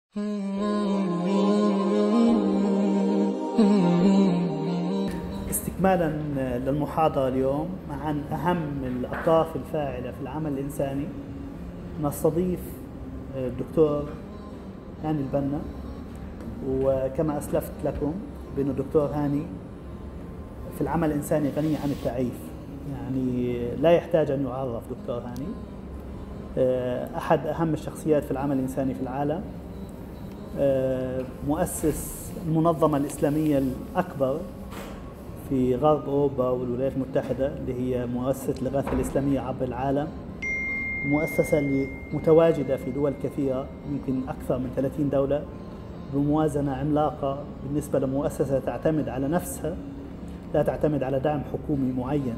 استكمالا للمحاضرة اليوم عن أهم الأطراف الفاعلة في العمل الإنساني، نستضيف الدكتور هاني البنا. وكما أسلفت لكم بأن الدكتور هاني في العمل الإنساني غني عن التعريف، يعني لا يحتاج أن يعرف. دكتور هاني أحد أهم الشخصيات في العمل الإنساني في العالم، مؤسس المنظمة الإسلامية الأكبر في غرب أوروبا والولايات المتحدة، اللي هي مؤسسة الإغاثة الإسلامية عبر العالم، مؤسسة متواجدة في دول كثيرة، يمكن أكثر من 30 دولة، بموازنة عملاقة بالنسبة لمؤسسة تعتمد على نفسها، لا تعتمد على دعم حكومي معين.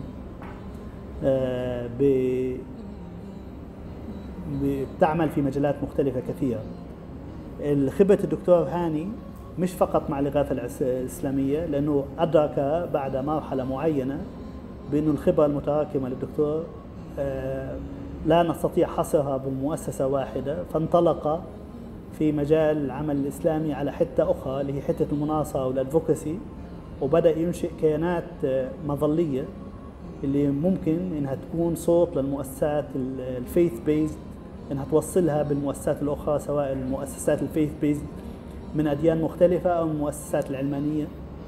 بتعمل في مجالات مختلفة كثيرة. خبرة الدكتور هاني مش فقط مع الإغاثة الإسلامية، لأنه أدرك بعد مرحلة معينة بأن الخبرة المتراكمة للدكتور لا نستطيع حصرها بمؤسسة واحدة، فانطلق في مجال العمل الإسلامي على حتة أخرى اللي هي حتة المناصرة والأدفوكسي، وبدأ ينشئ كيانات مظلية اللي ممكن إنها تكون صوت للمؤسسات الفيث بيزد، إنها توصلها بالمؤسسات الأخرى، سواء المؤسسات الفيث بيزد من أديان مختلفة أو المؤسسات العلمانية.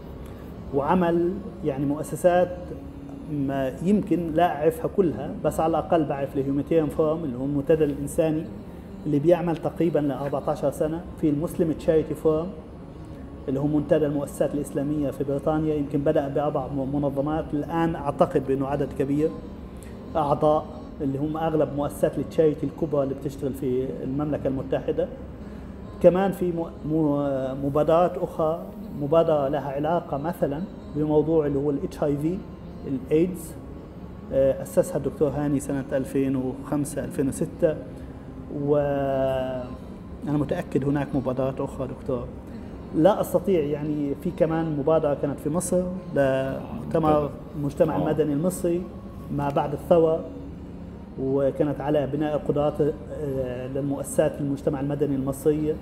وعمل يعني مؤسسات ما يمكن لا أعرفها كلها، بس على الأقل بعرف الهيومانيتيريان فورم اللي هو المنتدى الإنساني اللي بيعمل تقريبا ل 14 سنة، في المسلم تشاريتي فورم اللي هو منتدى المؤسسات الإسلامية في بريطانيا، يمكن بدأ بأربع منظمات، الآن أعتقد بأنه عدد كبير أعضاء اللي هم أغلب مؤسسات التشاريتي الكبرى اللي بتشتغل في المملكة المتحدة. كمان في مبادرات أخرى، مبادرة لها علاقة مثلا بموضوع اللي هو الاتش اي في، الايدز، أسسها الدكتور هاني سنة 2005-2006، وأنا متأكد هناك مبادرات أخرى دكتور. لا أستطيع يعني، في كمان مبادرة كانت في مصر لمؤتمر المجتمع المدني المصري ما بعد الثورة، وكانت على بناء قدرات للمؤسسات المجتمع المدني المصرية.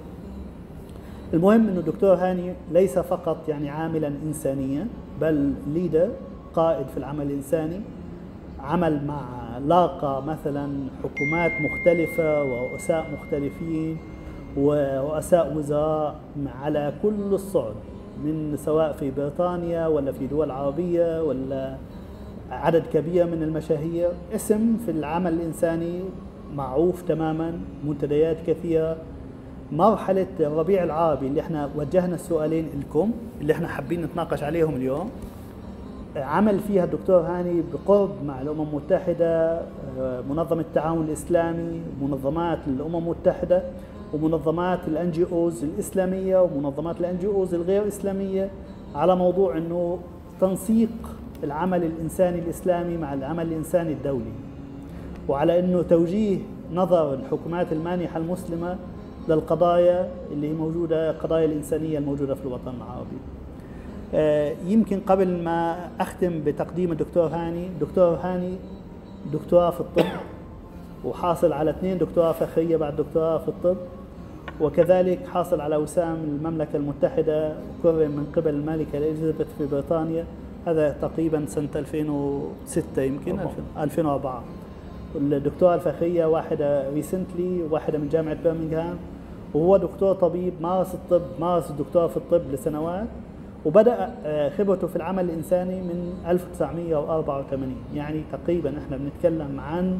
المهم أنه الدكتور هاني ليس فقط يعني عاملا إنسانيا، بل ليدر، قائد في العمل الإنساني. عمل مع لاقى مثلا حكومات مختلفة ورؤساء مختلفين ورؤساء وزراء على كل الصعد، من سواء في بريطانيا ولا في دول عربية ولا عدد كبير من المشاهير. اسم في العمل الإنساني معروف تماما، منتديات كثيرة. مرحلة الربيع العربي اللي احنا وجهنا السؤالين لكم اللي احنا حابين نتناقش عليهم اليوم، عمل فيها الدكتور هاني بقرب مع الأمم المتحدة، منظمة التعاون الإسلامي، منظمات الأمم المتحدة، ومنظمات الان جي اوز الإسلامية، ومنظمات الان جي اوز الغير إسلامية، على موضوع انه تنسيق العمل الإنساني الإسلامي مع العمل الإنساني الدولي، وعلى أنه توجيه نظر الحكومات المانحة المسلمة للقضايا اللي هي موجودة، قضايا الإنسانية الموجودة في الوطن العربي. يمكن قبل ما أختم بتقديم الدكتور هاني، دكتور هاني دكتوراه في الطب، وحاصل على 2 دكتوراه فخرية بعد دكتوراه في الطب، وكذلك حاصل على وسام المملكة المتحدة، وكرم من قبل الملكة إليزابيث في بريطانيا، هذا تقريبا سنة 2006 يمكن 2004. والدكتوراه الفخرية واحدة ريسنتلي، واحدة من جامعة برمنغهام، وهو دكتور طبيب مارس الطب، مارس الدكتوراه في الطب لسنوات، وبدأ خبرته في العمل الإنساني من 1984. يعني تقريبا احنا بنتكلم عن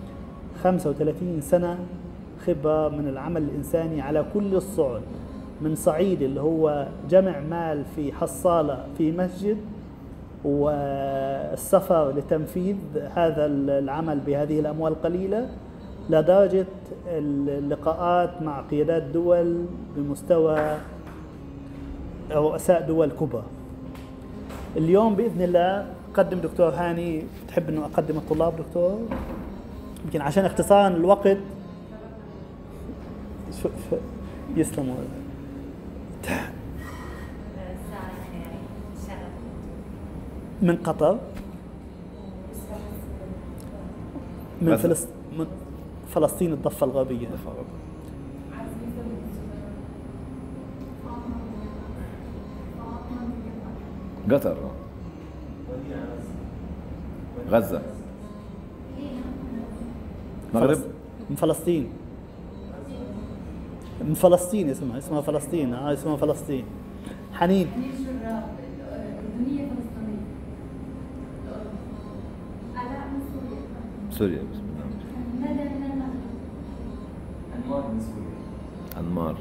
35 سنة خبرة من العمل الإنساني على كل الصعد، من صعيد اللي هو جمع مال في حصالة في مسجد، والسفر لتنفيذ هذا العمل بهذه الأموال القليلة، لدرجة اللقاءات مع قيادات دول بمستوى رؤساء دول كبرى. اليوم بإذن الله أقدم دكتور هاني. تحب أنه أقدم الطلاب دكتور؟ يمكن عشان اختصارا الوقت. يسلموا. من قطر، من فلسطين الضفة الغربية. قطر. غزة. المغرب. من فلسطين. من فلسطين اسمها فلسطين. اسمها فلسطين. حنين. سوريا. بسم الله. أنمار من سوريا. أنمار.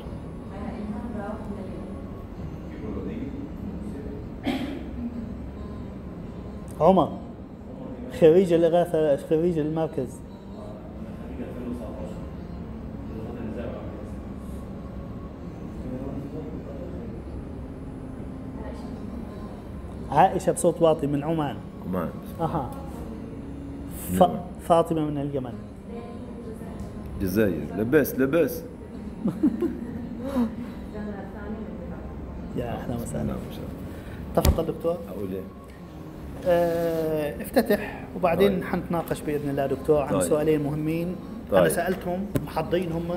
عمر خريج الإغاثة، خريج المركز. عائشة بصوت واطي من عمان. عمان. أها. فاطمة من اليمن. الجزائر. لبس. يا أهلا وسهلا. نعم. تفضل دكتور. أقول إيه؟ افتتح وبعدين طيب. حنتناقش بإذن الله دكتور عن طيب. سؤالين مهمين. طيب. أنا سألتهم محضرين هم.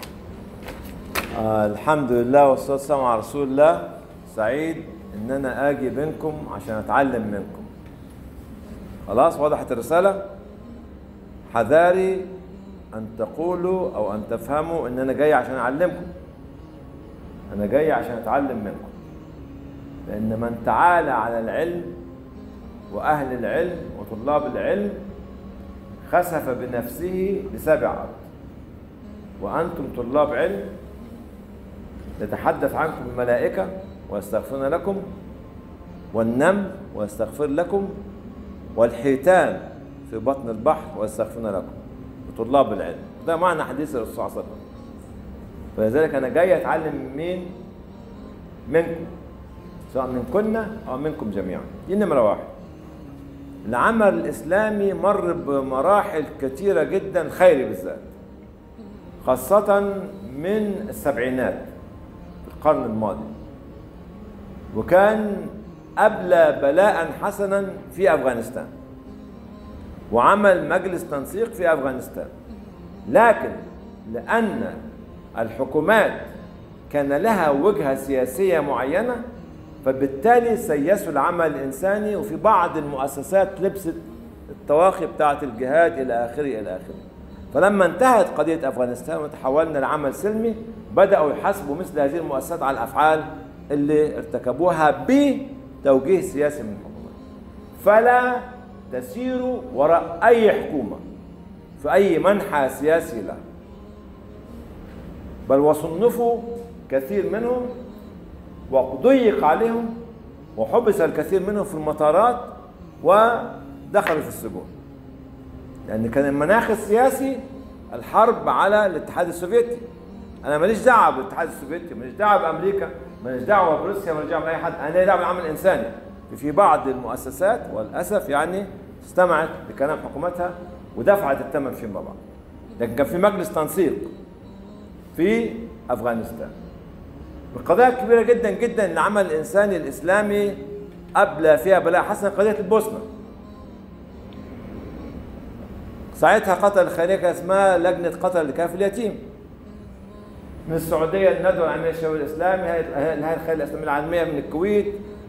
الحمد لله والصلاة والسلام على رسول الله. سعيد إن أنا آجي بينكم عشان أتعلم منكم. خلاص وضحت الرسالة؟ حذاري أن تقولوا أو أن تفهموا إن أنا جاي عشان أعلمكم. أنا جاي عشان أتعلم منكم. لأن من تعالى على العلم وأهل العلم وطلاب العلم خسف بنفسه لسبع أرض. وأنتم طلاب علم يتحدث عنكم الملائكة ويستغفرون لكم، والنمل ويستغفر لكم، والحيتان في بطن البحر ويستغفرون لكم. وطلاب العلم ده معنى حديث الرسول صلى الله عليه وسلم. فلذلك أنا جاي أتعلم من مين؟ منكم، سواء منكن أو منكم جميعا. دي نمرة واحد. العمل الإسلامي مر بمراحل كثيرة جدا، خيري بالذات، خاصة من السبعينات في القرن الماضي، وكان أبلى بلاء حسنا في أفغانستان، وعمل مجلس تنسيق في أفغانستان. لكن لأن الحكومات كان لها وجهة سياسية معينة، فبالتالي سيسوا العمل الإنساني، وفي بعض المؤسسات لبست الطواقي بتاعة الجهاد إلى آخره إلى آخره. فلما انتهت قضية أفغانستان وتحولنا لعمل سلمي، بدأوا يحاسبوا مثل هذه المؤسسات على الأفعال اللي ارتكبوها بتوجيه سياسي من الحكومات. فلا تسيروا وراء أي حكومة في أي منحى سياسي لها، بل وصنفوا كثير منهم وضيق عليهم وحبس الكثير منهم في المطارات ودخلوا في السجون، لأن كان المناخ السياسي الحرب على الاتحاد السوفيتي. أنا ماليش دعوة بالاتحاد السوفيتي، ماليش دعوة بأمريكا، ماليش دعوة بروسيا، ماليش دعوة بأي حد. أنا لي دعوة بالعمل الإنساني. في بعض المؤسسات والأسف يعني استمعت لكلام حكومتها ودفعت الثمن فيما بعد. لكن كان في مجلس تنسيق في أفغانستان. القضايا كبيرة جدا جدا. العمل الإنساني الإسلامي أبلى فيها بلاء حسن قضية البوسنة. ساعتها قتل الخيرية كان اسمها لجنة قتل لكافل اليتيم. من السعودية الندوة العالمية للشباب الإسلامي، هيئة الخيرية الإسلامية العالمية من الكويت،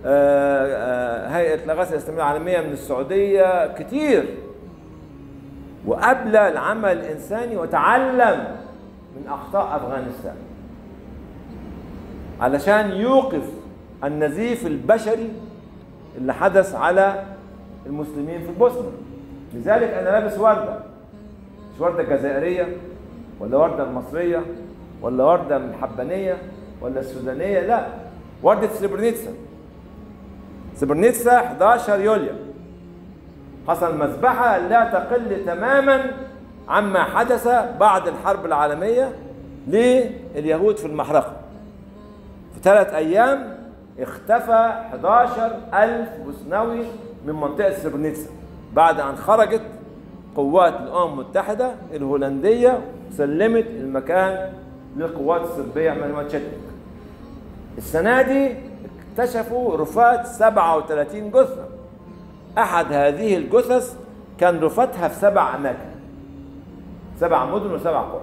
هيئة الإغاثة الإسلامية العالمية من السعودية، كتير. وأبلى العمل الإنساني وتعلم من أخطاء أفغانستان علشان يوقف النزيف البشري اللي حدث على المسلمين في البوسنة. لذلك أنا لابس وردة، مش وردة جزائرية ولا وردة المصرية ولا وردة من الحبانية ولا السودانية، لا، وردة سريبرنيتسا. سريبرنيتسا 11 يوليو حصل مذبحة لا تقل تماما عما حدث بعد الحرب العالمية لليهود في المحرقة. في 3 أيام اختفى 11,000 بوسنوي من منطقة سريبرنيتسا بعد أن خرجت قوات الأمم المتحدة الهولندية سلمت المكان للقوات الصربية من تشتك. السنة دي اكتشفوا رفات 37 جثة. أحد هذه الجثث كان رفاتها في 7 أماكن، 7 مدن و7 قرى.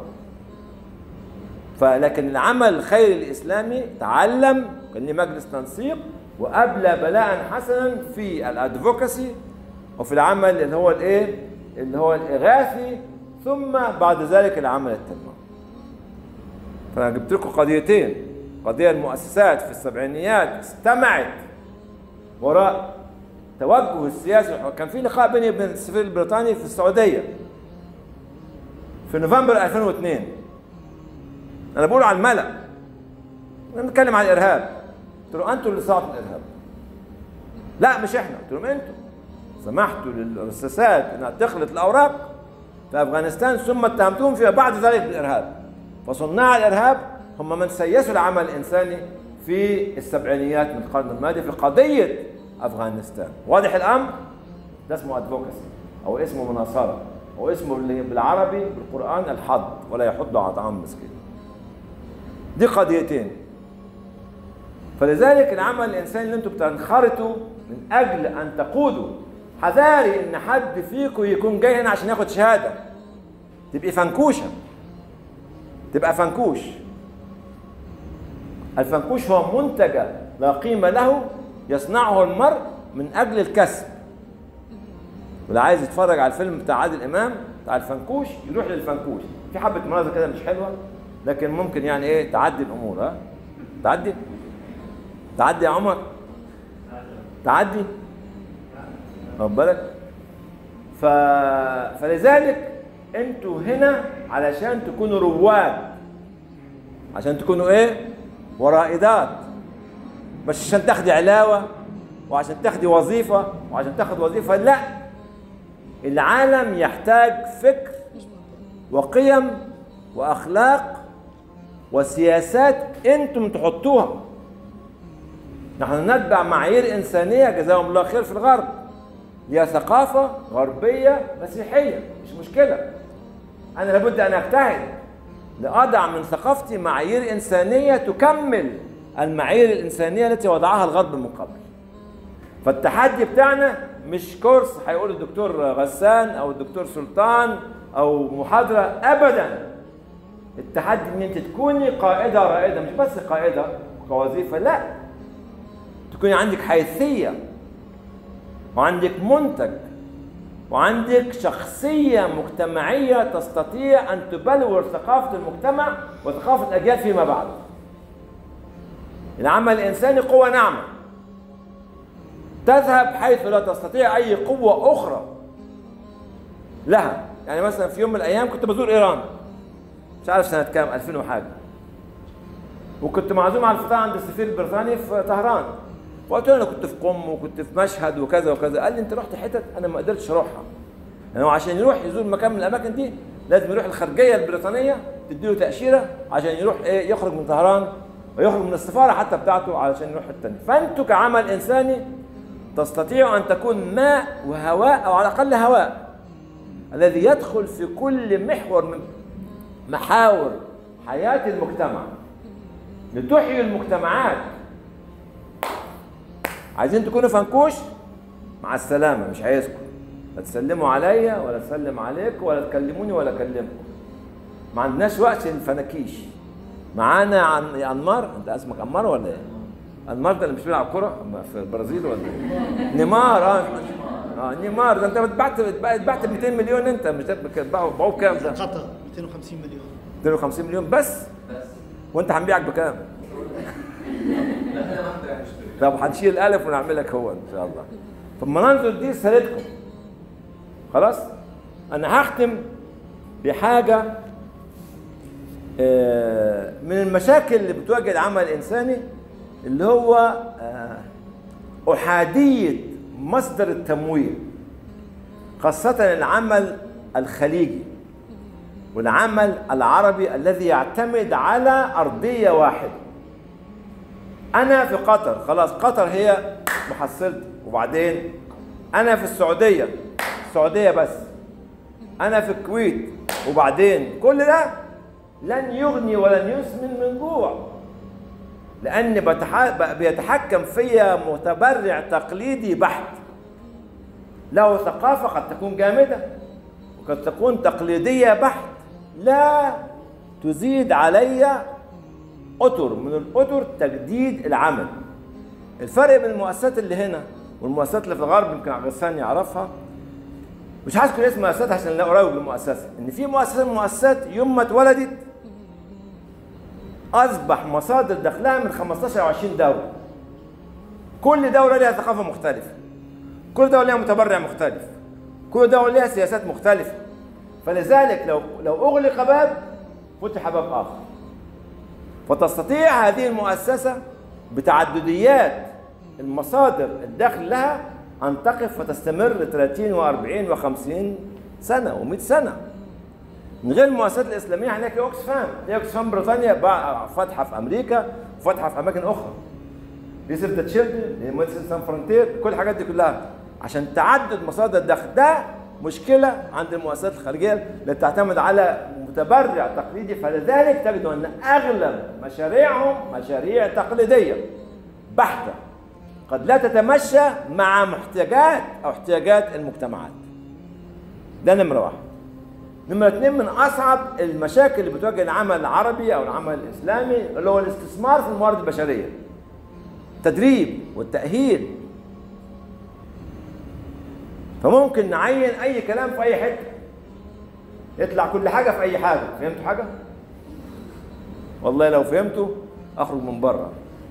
فلكن العمل الخيري الإسلامي تعلم، كان ليه مجلس تنسيق وأبلى بلاء حسنا في الأدفوكاسي وفي العمل اللي هو الإيه؟ اللي هو الإغاثي، ثم بعد ذلك العمل التنموي. فأنا جبت لكم قضيتين، قضية المؤسسات في السبعينيات استمعت وراء توجه السياسي. كان في لقاء بيني وبين السفير البريطاني في السعودية في نوفمبر 2002. أنا بقول على الملأ، أنا بنتكلم عن الإرهاب. قلت له أنتوا اللي صنعتوا الإرهاب. لا مش إحنا. قلت لهم أنتوا سمحتوا للمؤسسات أنها تخلط الأوراق في أفغانستان ثم اتهمتهم فيما بعد ذلك بالإرهاب. فصناع الإرهاب هم من سيسوا العمل الإنساني في السبعينيات من القرن الماضي في قضية أفغانستان. واضح الأمر؟ ده اسمه أدفوكاسي أو اسمه مناصرة أو اسمه بالعربي بالقرآن الحض، ولا يحض على طعام مسكين. دي قضيتين. فلذلك العمل الإنساني اللي انتم بتنخرطوا من أجل أن تقودوا، حذاري إن حد فيكم يكون جاي هنا عشان ياخد شهادة تبقي فنكوشة، تبقى فنكوش. الفنكوش هو منتج لا قيمة له يصنعه المرء من أجل الكسب. واللي عايز يتفرج على الفيلم بتاع عادل إمام بتاع الفنكوش يروح للفنكوش. في حبة مناظر كده مش حلوة لكن ممكن يعني إيه تعدي الأمور. ها تعدي يا عمر، تعدي واخد بالك. فلذلك انتوا هنا علشان تكونوا رواد، عشان تكونوا ايه؟ ورائدات، مش عشان تاخدي علاوه وعشان تاخدي وظيفه وعشان تاخد وظيفه. لا، العالم يحتاج فكر وقيم واخلاق وسياسات انتم تحطوها. نحن نتبع معايير انسانيه جزاهم الله خير في الغرب، هي ثقافه غربيه مسيحيه، مش مشكله. انا لابد ان اجتهد لاضع من ثقافتي معايير انسانيه تكمل المعايير الانسانيه التي وضعها الغرب من قبل. فالتحدي بتاعنا مش كورس هيقول الدكتور غسان او الدكتور سلطان او محاضره، ابدا. التحدي ان انت تكوني قائده رائده، مش بس قائده كوظيفه، لا، تكوني عندك حيثيه وعندك منتج وعندك شخصيه مجتمعيه تستطيع ان تبلور ثقافه المجتمع وثقافه الاجيال فيما بعد. العمل الانساني قوه ناعمه تذهب حيث لا تستطيع اي قوه اخرى لها. يعني مثلا في يوم من الايام كنت بزور ايران، مش عارف سنه كام، 2000 وحاجه، وكنت معزوم على الفطار عند السفير البريطاني في طهران. وقلت له انا كنت في قم وكنت في مشهد وكذا وكذا. قال لي انت رحت حتت انا ما قدرتش اروحها. يعني عشان يروح يزور مكان من الاماكن دي لازم يروح الخارجيه البريطانيه تديله تاشيره عشان يروح ايه، يخرج من طهران ويخرج من السفاره حتى بتاعته علشان يروح الثاني. فانتوا كعمل انساني تستطيعوا ان تكون ماء وهواء، او على الاقل هواء، الذي يدخل في كل محور من محاور حياه المجتمع لتحيي المجتمعات. عايزين تكونوا فنكوش؟ مع السلامه، مش عايزكم لا تسلموا عليا ولا اسلم عليكم ولا تكلموني ولا اكلمكم. ما عندناش وقت للفناكيش. معانا انمار، انت اسمك انمار ولا ايه؟ انمار ده اللي مش بيلعب كوره في البرازيل ولا ايه؟ نيمار. نيمار ده انت اتبعت ب 200 مليون. انت مش باعوه بكام ده؟ قطر 250 مليون. 250 مليون بس؟ وانت هنبيعك بكام؟ طب هنشيل الالف ونعملك هو ان شاء الله. فالمناظر دي سالتكم خلاص. انا هختم بحاجه من المشاكل اللي بتواجه العمل الانساني، اللي هو احاديه مصدر التمويل، خاصه العمل الخليجي والعمل العربي الذي يعتمد على ارضيه واحده. أنا في قطر، خلاص قطر هي محصلتي، وبعدين أنا في السعودية بس، أنا في الكويت، وبعدين كل ده لن يغني ولن يسمن من جوع، لأن بيتحكم فيا متبرع تقليدي بحت له ثقافة قد تكون جامدة وقد تكون تقليدية بحت، لا تزيد علي أطر من الأطر تجديد العمل. الفرق بين المؤسسات اللي هنا والمؤسسات اللي في الغرب يمكن غسان يعرفها، مش هذكر اسم مؤسسات عشان لا اروج للمؤسسه، ان في مؤسسه من المؤسسات يوم ما اتولدت اصبح مصادر دخلها من 15 او 20 دوله. كل دوله لها ثقافه مختلفه، كل دوله لها متبرع مختلف، كل دوله لها سياسات مختلفه. فلذلك لو اغلق باب فتح باب اخر. فتستطيع هذه المؤسسه بتعدديات المصادر الدخل لها أن تقف وتستمر 30 و40 و50 سنة و100 سنة. من غير المؤسسات الإسلامية هنلاقي أوكسفام، أوكسفام بريطانيا فاتحة في أمريكا وفاتحة في أماكن أخرى. ريسيرش ذا تشيلدرن، مؤسسة سان فرونتير، كل الحاجات دي كلها عشان تعدد مصادر الدخل. ده مشكلة عند المؤسسات الخارجية اللي بتعتمد على متبرع تقليدي، فلذلك تجد أن أغلب مشاريعهم مشاريع تقليدية بحتة قد لا تتمشى مع محتاجات أو احتياجات المجتمعات. ده نمرة واحد. نمرة اتنين، من أصعب المشاكل اللي بتواجه العمل العربي أو العمل الإسلامي اللي هو الاستثمار في الموارد البشرية. التدريب والتأهيل. فممكن نعين أي كلام في أي حتة، يطلع كل حاجة في أي حاجة. فهمتوا حاجة؟ والله لو فهمتوا أخرج من بره.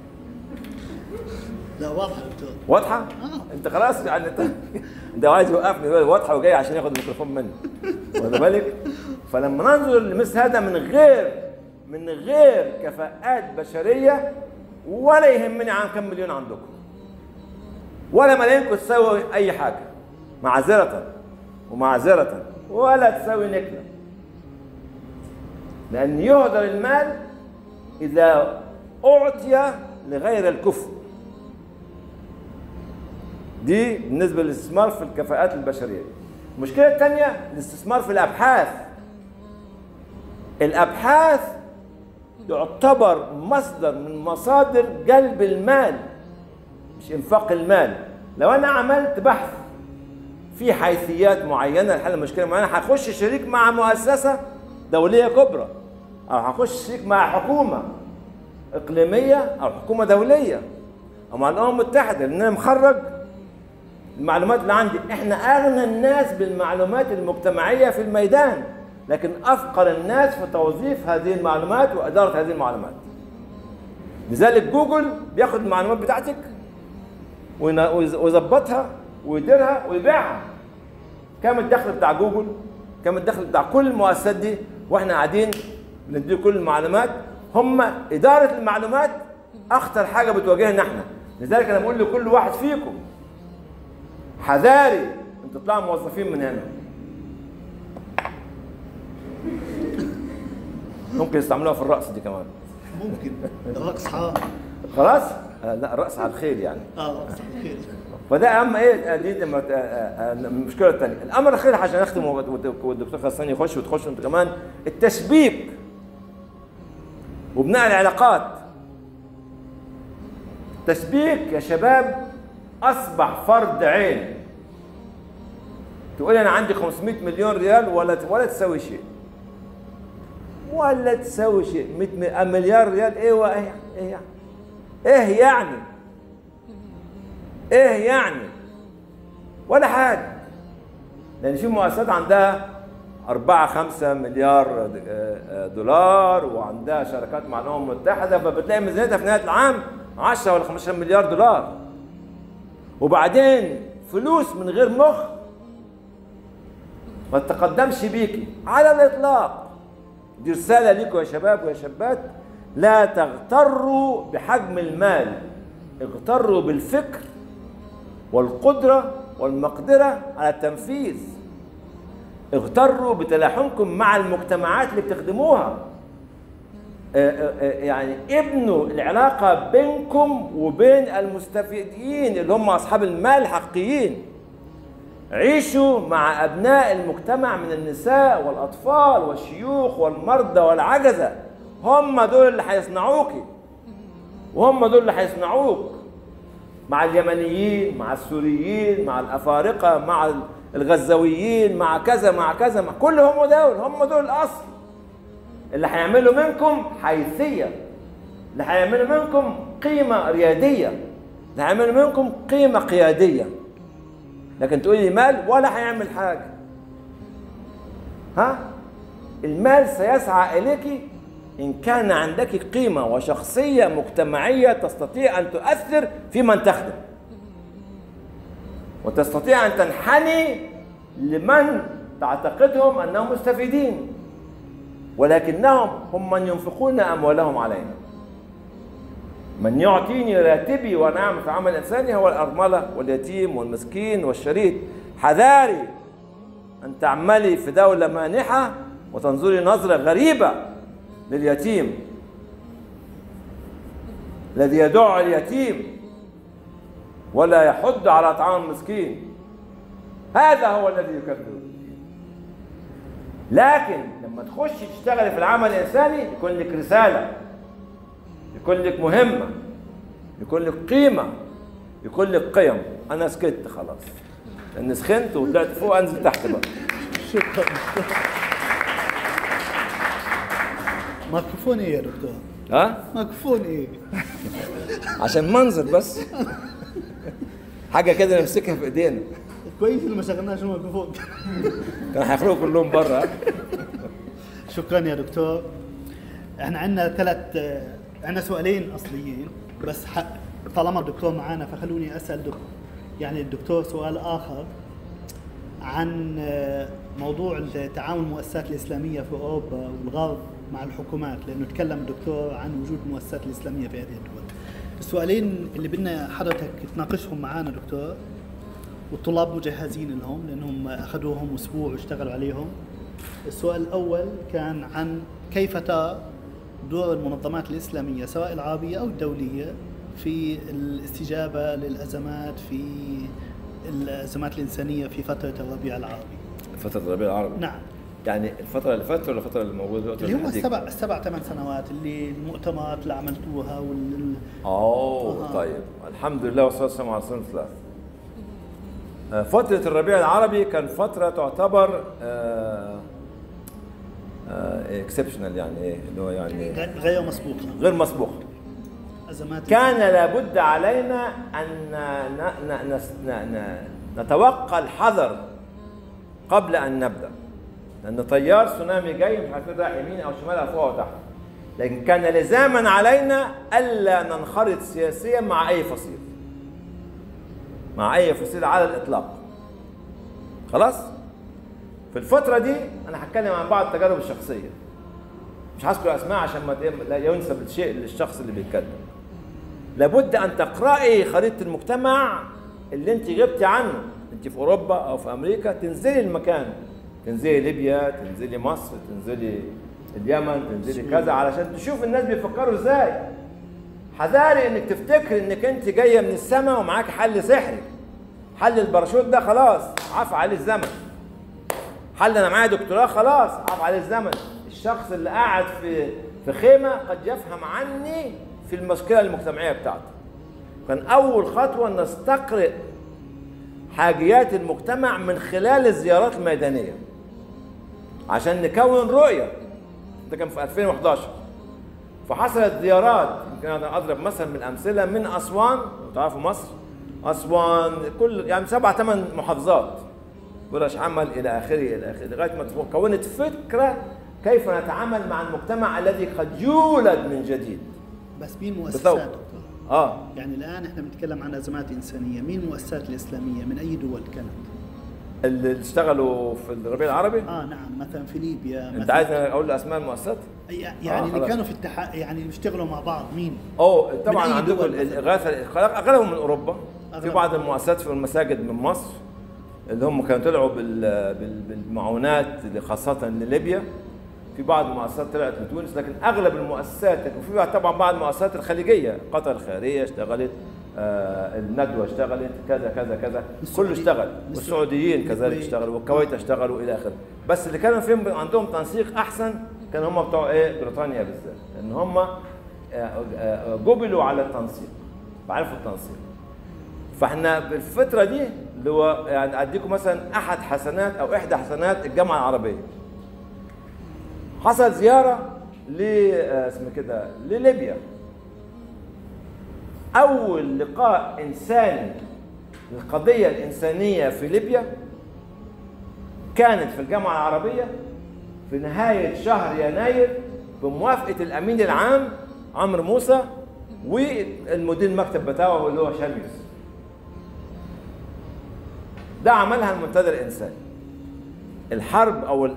لا واضحه دكتور. واضحه؟ انت خلاص يعني انت عايز يوقفني واضحه وجاي عشان ياخد الميكروفون مني. واخد بالك؟ فلما ننظر لمثل هذا من غير كفاءات بشريه، ولا يهمني عن كم مليون عندكم ولا ملايينكم تساوي اي حاجه، معذره ولا تساوي نكله. لان يهدر المال اذا اعطي لغير الكفء. دي بالنسبة للاستثمار في الكفاءات البشرية. المشكلة الثانية الاستثمار في الأبحاث. الأبحاث يعتبر مصدر من مصادر جلب المال مش إنفاق المال. لو أنا عملت بحث في حيثيات معينة لحل مشكلة معينة، هخش شريك مع مؤسسة دولية كبرى، أو هخش شريك مع حكومة إقليمية أو حكومة دولية أو مع الأمم المتحدة، لأن أنا مخرج المعلومات اللي عندي. احنا اغنى الناس بالمعلومات المجتمعيه في الميدان، لكن افقر الناس في توظيف هذه المعلومات واداره هذه المعلومات. لذلك جوجل بياخد المعلومات بتاعتك ويظبطها ويديرها ويبيعها. كم الدخل بتاع جوجل؟ كم الدخل بتاع كل المؤسسات دي؟ واحنا قاعدين بندي كل المعلومات. هم اداره المعلومات اخطر حاجه بتواجهنا احنا. لذلك انا بقول لكل واحد فيكم حذاري انتوا تطلعوا موظفين من هنا. ممكن يستعملوها في الرقص دي كمان. ممكن الرقص حرام. خلاص؟ لا الرقص على الخير يعني. رقص على الخير. فده اهم ايه دي المشكله الثانيه. الامر الاخير عشان نختم والدكتور غسان يخش وتخشوا انتوا كمان، التشبيك وبناء العلاقات. التشبيك يا شباب اصبح فرض عين. تقول انا عندي 500 مليون ريال ولا تسوي شيء، ولا تسوي شيء. 100 مليار ريال ايه يعني ولا حاجه. لان في مؤسسات عندها 4-5 مليار دولار وعندها شركات مع الامم المتحده، فبتلاقي ميزانيتها في نهايه العام 10 ولا 15 مليار دولار. وبعدين فلوس من غير مخ ما تتقدمش بيكي على الاطلاق. دي رساله ليكم يا شباب ويا شابات، لا تغتروا بحجم المال، اغتروا بالفكر والقدره والمقدره على التنفيذ. اغتروا بتلاحمكم مع المجتمعات اللي بتخدموها. يعني ابنوا العلاقة بينكم وبين المستفيدين اللي هم أصحاب المال الحقيقيين. عيشوا مع أبناء المجتمع من النساء والأطفال والشيوخ والمرضى والعجزة. هم دول اللي هيصنعوك، وهم دول اللي هيصنعوك. مع اليمنيين، مع السوريين، مع الأفارقة، مع الغزاويين، مع كذا مع كذا، مع كل هم دول الأصل اللي هيعملوا منكم حيثية، اللي هيعملوا منكم قيمة ريادية. نعمل منكم قيمة قيادية، لكن تقول لي مال ولا هيعمل حاجة. ها؟ المال سيسعى إليك إن كان عندك قيمة وشخصية مجتمعية تستطيع أن تؤثر في من تخدم، وتستطيع أن تنحني لمن تعتقدهم أنهم مستفيدين، ولكنهم هم من ينفقون أموالهم علينا. من يعطيني راتبي وأنا أعمل في عمل إنساني هو الأرملة واليتيم والمسكين والشريد. حذاري أن تعملي في دولة مانحة وتنظري نظرة غريبة لليتيم الذي يدع اليتيم ولا يحض على طعام المسكين. هذا هو الذي يكذب. لكن لما تخش تشتغلي في العمل الإنساني يكون لك رسالة، يكون لك مهمة، يكون لك قيمة، يكون لك قيم. أنا سكت خلاص لأن سخنت وطلعت فوق، أنزل تحت بقى. شكرا. ميكروفون ايه يا دكتور؟ ها؟ ميكروفون ايه؟ عشان منظر بس. حاجة كده نمسكها في ايدينا. كويس اللي ما شغلناش الميكروفون. كان هيخرجوا كلهم بره. شكرا يا دكتور. احنا عندنا سؤالين اصليين، بس طالما الدكتور معانا فخلوني اسال يعني الدكتور سؤال اخر عن موضوع تعاون المؤسسات الاسلاميه في اوروبا والغرب مع الحكومات، لانه تكلم الدكتور عن وجود المؤسسات الاسلاميه في هذه الدول. السؤالين اللي بدنا حضرتك تناقشهم معانا دكتور، والطلاب مجهزين لهم لانهم اخذوهم اسبوع واشتغلوا عليهم. السؤال الاول كان عن كيف ترى دور المنظمات الاسلاميه سواء العربيه او الدوليه في الاستجابه للازمات، في الازمات الانسانيه في فتره الربيع العربي. فترة الربيع العربي؟ نعم. يعني الفترة اللي فاتت ولا الفترة اللي موجودة دلوقتي؟ اللي هو السبع 8 سنوات اللي المؤتمرات اللي عملتوها طيب، الحمد لله والصلاة والسلام على رسول الله. فترة الربيع العربي كان فترة تعتبر اكسبشنال، يعني ايه اللي هو يعني غير مسبوقة. غير مسبوقة. أزمات كان لابد علينا أن نتوقع الحذر قبل أن نبدأ، لأن تيار تسونامي جاي مش عارفين رايح يمين أو شمال أو فوق أو تحت. لكن كان لزاما علينا ألا ننخرط سياسيا مع أي فصيل، مع أي فصيل على الإطلاق. خلاص؟ في الفترة دي أنا هتكلم عن بعض التجارب الشخصية، مش هذكر أسماء عشان لا ينسب الشيء للشخص اللي بيتكلم. لابد أن تقرأي خريطة المجتمع اللي أنت غبتي عنه. أنت في أوروبا أو في أمريكا، تنزلي المكان، تنزلي ليبيا، تنزلي مصر، تنزلي اليمن، تنزلي كذا، علشان تشوف الناس بيفكروا إزاي. حذاري إنك تفتكر إنك أنت جاية من السماء ومعاك حل سحري. حل الباراشوت ده خلاص عفى عليه الزمن. حل أنا معايا دكتوراه خلاص عفى عليه الزمن. الشخص اللي قاعد في خيمة قد يفهم عني في المشكلة المجتمعية بتاعته. كان أول خطوة نستقرئ حاجيات المجتمع من خلال الزيارات الميدانية عشان نكون رؤية. ده كان في 2011. فحصلت زيارات، يمكن أنا أضرب مثلا من الأمثلة من أسوان، تعرفوا مصر؟ أسوان كل يعني 7 8 محافظات، ورش عمل إلى آخره إلى آخره، لغاية ما كونت فكرة كيف نتعامل مع المجتمع الذي قد يولد من جديد. بس مين مؤسسات دكتور؟ يعني الآن احنا بنتكلم عن أزمات إنسانية، مين المؤسسات الإسلامية من أي دول كانت؟ اللي اشتغلوا في الربيع العربي؟ نعم، مثلا في ليبيا. انت عايز اقول اسماء المؤسسات؟ يعني اللي كانوا في يعني بيشتغلوا مع بعض مين؟ طبعا عندكم الاغاثه اغلبهم من اوروبا. في بعض المؤسسات في المساجد من مصر اللي هم كانوا طلعوا بالمعونات خاصه لليبيا. في بعض المؤسسات طلعت لتونس، لكن اغلب المؤسسات، وفي طبعا بعض المؤسسات الخليجيه، قطر الخيريه اشتغلت، الندوه اشتغلت، كذا كذا كذا، كله اشتغل، والسعوديين كذلك اشتغلوا، والكويت اشتغلوا الى اخره. بس اللي كانوا فيهم عندهم تنسيق احسن كانوا هم بتوع بريطانيا بالذات، لان هم جبلوا على التنسيق، بعرفوا التنسيق. فاحنا بالفتره دي اللي هو يعني اديكم مثلا احد حسنات او احدى حسنات الجامعه العربيه. حصل زياره اسمه كده لليبيا. أول لقاء إنساني للقضية الإنسانية في ليبيا كانت في الجامعة العربية في نهاية شهر يناير بموافقة الأمين العام عمرو موسى والمدير المكتب بتاعه اللي هو هشام يوسف. ده عملها المنتدى الإنساني. الحرب أو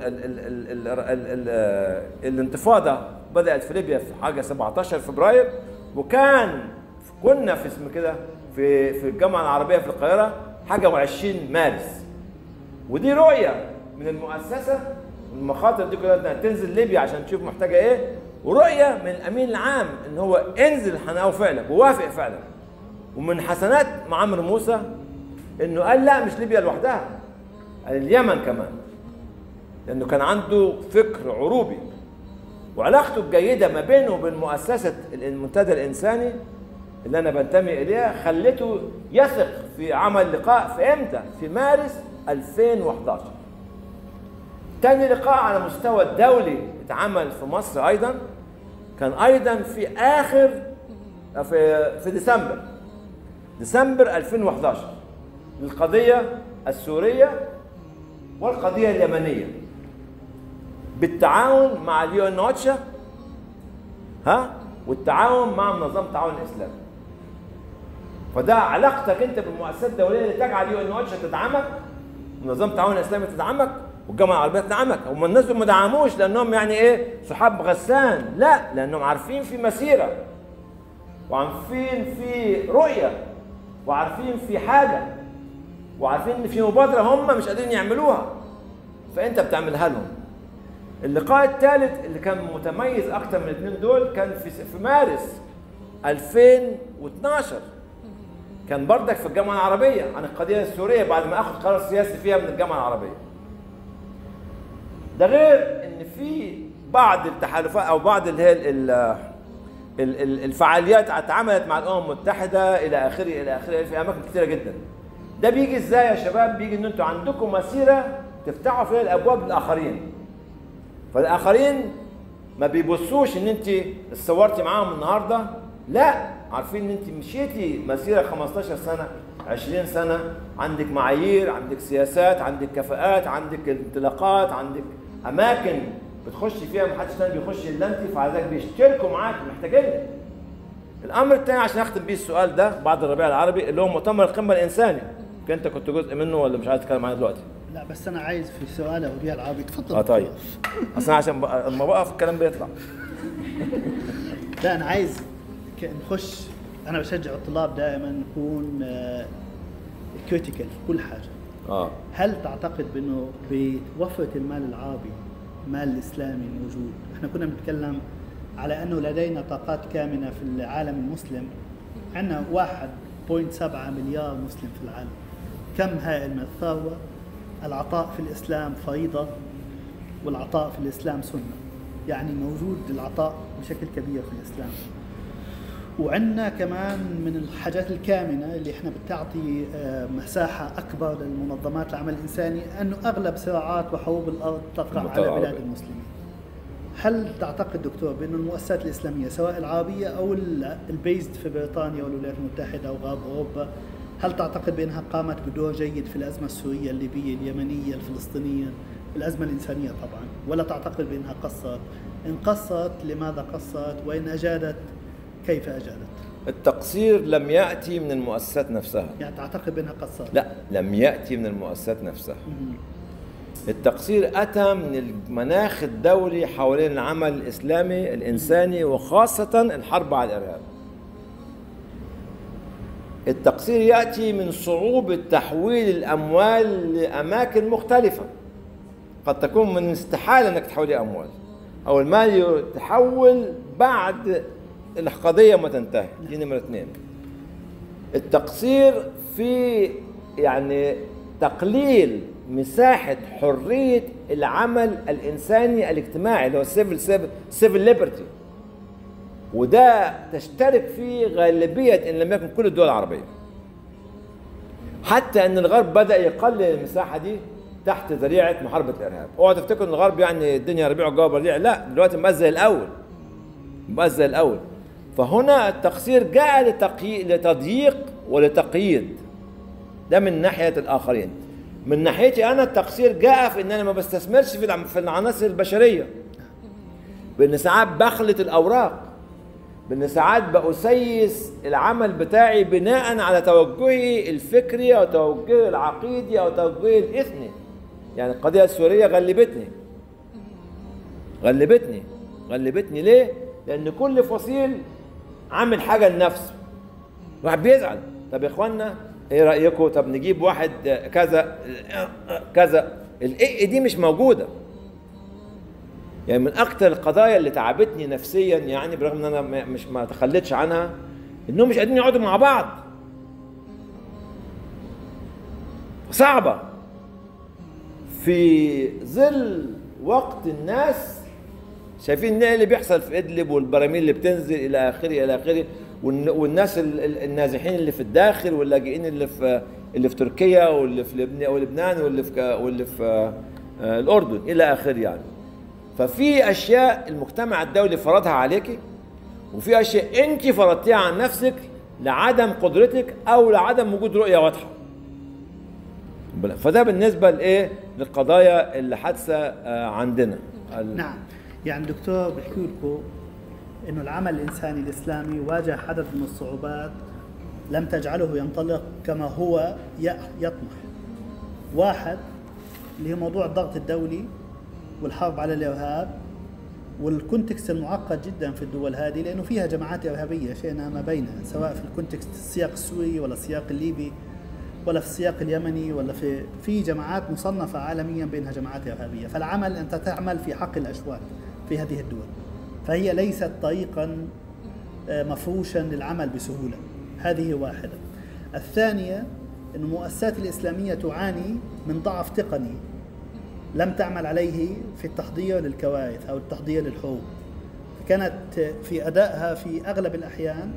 الانتفاضة بدأت في ليبيا في حاجة 17 فبراير، كنا في اسم كده في الجامعة العربية في القاهرة حاجة و20 مارس. ودي رؤية من المؤسسة، المخاطر دي كلها انها تنزل ليبيا عشان تشوف محتاجة ايه، ورؤية من الأمين العام ان هو انزل حنقاوي فعلا ووافق فعلا. ومن حسنات مع عمرو موسى انه قال لا مش ليبيا لوحدها، قال اليمن كمان، لأنه كان عنده فكر عروبي. وعلاقته الجيدة ما بينه وبين مؤسسة المنتدى الإنساني اللي أنا بنتمي إليها خلته يثق في عمل لقاء في إمتى؟ في مارس 2011. تاني لقاء على مستوى الدولي اتعمل في مصر أيضا، كان أيضا في آخر في ديسمبر 2011 للقضية السورية والقضية اليمنية بالتعاون مع اليو ان اوتشا والتعاون مع منظمة التعاون الإسلامي. فده علاقتك انت بالمؤسسات الدولية اللي تجعل اليو ان اوتشا تدعمك، منظمة التعاون الإسلامي تدعمك، والجامعة العربية تدعمك. هم الناس دول ما دعموش لأنهم يعني ايه صحاب غسان، لا، لأنهم عارفين في مسيرة وعارفين في رؤية وعارفين في حاجة وعارفين ان في مبادرة هم مش قادرين يعملوها، فانت بتعملها لهم. اللقاء الثالث اللي كان متميز اكتر من الاثنين دول كان في مارس 2012، كان بردك في الجامعة العربية عن القضية السورية بعد ما اخذ قرار سياسي فيها من الجامعة العربية. ده غير ان في بعض التحالفات او بعض اللي هي الفعاليات اتعملت مع الامم المتحدة الى اخره في اماكن كثيرة جدا. ده بيجي ازاي يا شباب؟ بيجي ان انتوا عندكم مسيرة تفتحوا فيها الابواب للاخرين، فالاخرين ما بيبصوش ان انت اتصورتي معاهم النهارده، لا، عارفين ان انت مشيتي مسيره 15 سنه 20 سنه، عندك معايير، عندك سياسات، عندك كفاءات، عندك انطلاقات، عندك اماكن بتخشي فيها ما حدش ثاني بيخش الا انت، فعايزك بيشتركوا معاك محتاجينك. الامر الثاني عشان اختم بيه السؤال ده بعد الربيع العربي اللي هو مؤتمر القمه الانساني، انت كنت جزء منه ولا مش عايز تتكلم معايا دلوقتي؟ لا بس انا عايز في سؤال الربيع العربي، تفضل. طيب اصل عشان لما بقف الكلام بيطلع. لا انا عايز نخش، انا بشجع الطلاب دائما نكون كريتيكال في كل حاجه. هل تعتقد بانه بوفره المال العربي، المال الاسلامي الموجود، احنا كنا بنتكلم على انه لدينا طاقات كامنه في العالم المسلم، عندنا 1.7 مليار مسلم في العالم، كم هائل من الثروه. العطاء في الإسلام فريضة والعطاء في الإسلام سنة، يعني موجود العطاء بشكل كبير في الإسلام. وعندنا كمان من الحاجات الكامنة اللي احنا بتعطي مساحة أكبر للمنظمات العمل الإنساني أنه أغلب صراعات وحروب الأرض تقع على بلاد المسلمين. هل تعتقد دكتور بأن المؤسسات الإسلامية سواء العربية أو البيزد في بريطانيا والولايات المتحدة أو غرب أوروبا، هل تعتقد بأنها قامت بدور جيد في الأزمة السورية، الليبية، اليمنية، الفلسطينية، الأزمة الإنسانية طبعا، ولا تعتقد بأنها قصرت؟ إن قصرت لماذا قصرت؟ وإن أجادت كيف أجادت؟ التقصير لم يأتي من المؤسسات نفسها. يعني تعتقد بأنها قصرت؟ لا، لم يأتي من المؤسسات نفسها. التقصير أتى من المناخ الدولي حوالين العمل الإسلامي الإنساني وخاصة الحرب على الإرهاب. التقصير يأتي من صعوبة تحويل الأموال لأماكن مختلفة، قد تكون من استحالة أنك تحولي أموال أو المال يتحول بعد القضية ما تنتهي. دي نمرة 2. التقصير في يعني تقليل مساحة حرية العمل الإنساني الاجتماعي اللي هو civil liberty، وده تشترك فيه غالبية إن لم يكن كل الدول العربية، حتى أن الغرب بدأ يقلل المساحة دي تحت ذريعة محاربة الإرهاب. اوعوا تفتكروا أن الغرب يعني الدنيا ربيع وجوه بريع، لا، دلوقتي مبقاش زي الأول، فهنا التقصير جاء لتضييق ولتقييد، ده من ناحية الآخرين. من ناحيتي أنا التقصير جاء في إن أنا ما بستثمرش في العناصر البشرية، بإن ساعات بخلط الأوراق، بإن ساعات بأسيس العمل بتاعي بناء على توجهي الفكري أو توجهي العقيدي أو توجهي الإثني. يعني القضية السورية غلبتني ليه؟ لأن كل فصيل عامل حاجة لنفسه، واحد بيزعل. طب يا إخوانا إيه رأيكم؟ طب نجيب واحد كذا دي مش موجودة. يعني من أكتر القضايا اللي تعبتني نفسيا، يعني برغم إن أنا ما تخليتش عنها، إنهم مش قادرين يقعدوا مع بعض. صعبة في ظل وقت الناس شايفين ايه اللي بيحصل في ادلب والبراميل اللي بتنزل الى اخره والناس النازحين اللي في الداخل واللاجئين اللي في تركيا واللي في لبنان واللي في الاردن الى اخره. يعني ففي اشياء المجتمع الدولي فرضها عليك، وفي اشياء انت فرضتيها عن نفسك لعدم قدرتك او لعدم وجود رؤيه واضحه. فده بالنسبه للقضايا اللي حادثه عندنا. نعم. يعني دكتور بحكي لكم انه العمل الانساني الاسلامي واجه عدد من الصعوبات لم تجعله ينطلق كما هو يطمح. واحد اللي هو موضوع الضغط الدولي والحرب على الارهاب والكونتكست المعقد جدا في الدول هذه، لانه فيها جماعات ارهابيه شئنا ما بينها، سواء في الكونتكست السياق السوري ولا السياق الليبي ولا في السياق اليمني ولا في جماعات مصنفه عالميا بينها جماعات ارهابيه. فالعمل انت تعمل في حق الاشواك في هذه الدول، فهي ليست طريقا مفروشا للعمل بسهوله. هذه واحده. الثانيه أن المؤسسات الإسلامية تعاني من ضعف تقني لم تعمل عليه في التحضير للكوارث أو التحضير للحروب. كانت في أدائها في أغلب الأحيان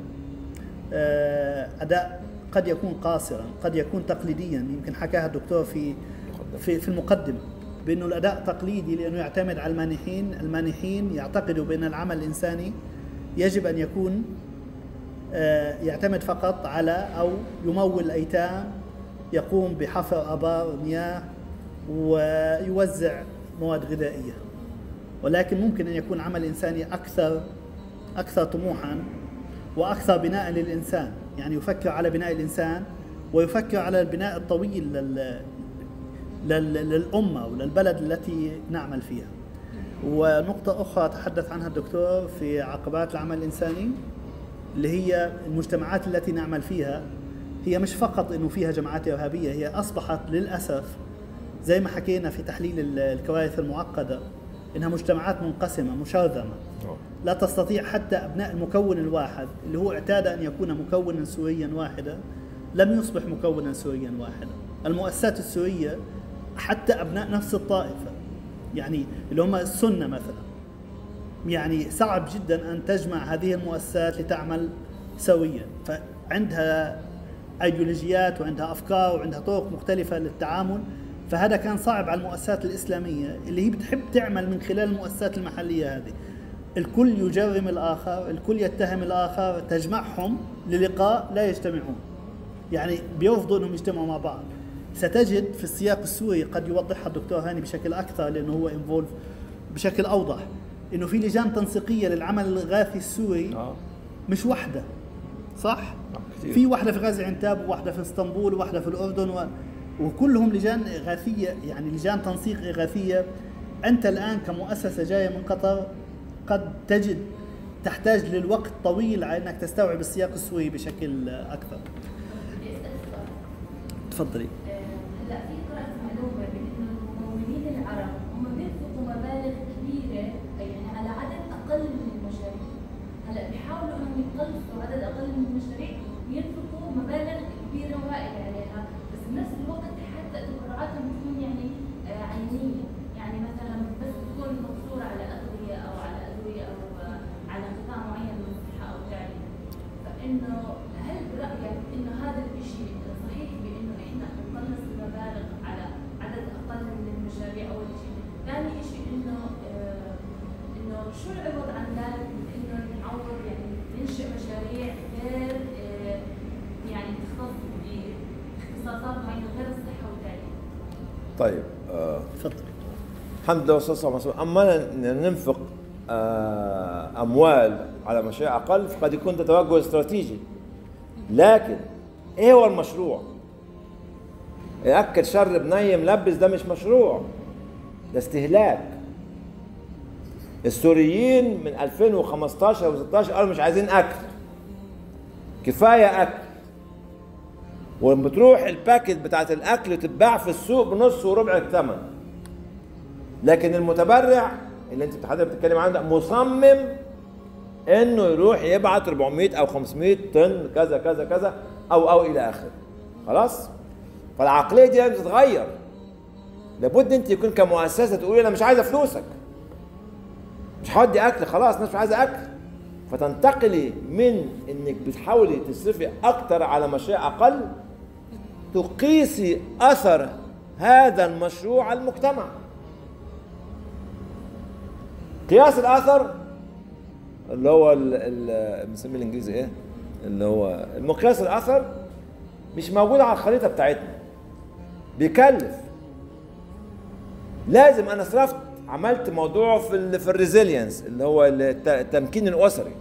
أداء قد يكون قاصرا، قد يكون تقليديا. يمكن حكاها الدكتور في المقدمة بأنه الأداء تقليدي لأنه يعتمد على المانحين يعتقدوا بأن العمل الإنساني يجب أن يكون يعتمد فقط على أو يمول الأيتام، يقوم بحفر آبار مياه ويوزع مواد غذائية. ولكن ممكن أن يكون عمل إنساني أكثر طموحا وأكثر بناء للإنسان، يعني يفكر على بناء الإنسان ويفكر على البناء الطويل للأمة وللبلد التي نعمل فيها. ونقطة أخرى تحدث عنها الدكتور في عقبات العمل الإنساني اللي هي المجتمعات التي نعمل فيها، هي مش فقط إنه فيها جماعات إرهابية، هي أصبحت للأسف زي ما حكينا في تحليل الكوارث المعقدة إنها مجتمعات منقسمة مشرذمة، لا تستطيع حتى أبناء المكون الواحد اللي هو اعتاد أن يكون مكونا سوريا واحدا لم يصبح مكونا سوريا واحدا. المؤسسات السورية حتى أبناء نفس الطائفة، يعني اللي هم السنة مثلا، يعني صعب جدا أن تجمع هذه المؤسسات لتعمل سويا، فعندها أيديولوجيات وعندها أفكار وعندها طرق مختلفة للتعامل. فهذا كان صعب على المؤسسات الإسلامية اللي هي بتحب تعمل من خلال المؤسسات المحلية هذه. الكل يجرم الآخر، الكل يتهم الآخر، تجمعهم للقاء لا يجتمعون، يعني بيرفضوا أنهم يجتمعوا مع بعض. ستجد في السياق السوري قد يوضحها الدكتور هاني بشكل أكثر لأنه هو انفولف بشكل أوضح، إنه في لجان تنسيقية للعمل الغاثي السوري مش واحدة، صح؟ في واحدة في غازي عنتاب وواحدة في اسطنبول وواحدة في الأردن وكلهم لجان إغاثية، يعني لجان تنسيق إغاثية. أنت الآن كمؤسسة جاية من قطر قد تحتاج للوقت طويل على أنك تستوعب السياق السوري بشكل أكثر. تفضلي. هلا في قرأت معلومة بأنه الممولين العرب هم بينفقوا مبالغ كبيرة يعني على عدد أقل من المشاريع. هلا بيحاولوا أنهم يقلصوا عدد أقل من المشاريع وينفقوا مبالغ كبيرة وائلة عليها، بس بنفس الوقت حتى تبرعاتهم بتكون يعني عينية، يعني مثلا بس تكون مقصورة على أغذية أو على أدوية أو على قطاع معين من الصحة أو التعليم. فإنه هل برأيك إنه هذا الشيء صحيح بإنه إحنا نقلص المبالغ على عدد أقل من المشاريع أول شيء؟ ثاني شيء إنه شو العوض عن ذلك من إنه نعوض يعني ننشئ طيب تفضل. الحمد لله والصلاة والسلام على رسول الله. أما ننفق أموال على مشاريع أقل فقد يكون ده توجه استراتيجي، لكن إيه هو المشروع؟ يأكل شرب نيم لبس ده مش مشروع، ده استهلاك. السوريين من 2015 و16 قالوا مش عايزين أكل، كفاية أكل. ولما بتروح الباكت بتاعت الأكل تتباع في السوق بنص وربع الثمن، لكن المتبرع اللي انت حضرتك بتتكلم عنه ده مصمم انه يروح يبعت 400 او 500 طن كذا كذا كذا او الى اخره. خلاص؟ فالعقليه دي لازم تتغير. لابد انت يكون كمؤسسه تقولي انا مش عايزه فلوسك، مش هودي اكل، خلاص الناس مش عايزه اكل، فتنتقلي من انك بتحاولي تصرفي اكتر على مشاريع اقل تقيسي اثر هذا المشروع على المجتمع. قياس الاثر اللي هو بنسميه الانجليزي ايه؟ اللي هو المقياس الاثر مش موجود على الخريطه بتاعتنا، بيكلف. لازم انا صرفت، عملت موضوع في الريزيلينس اللي هو التمكين الاسري،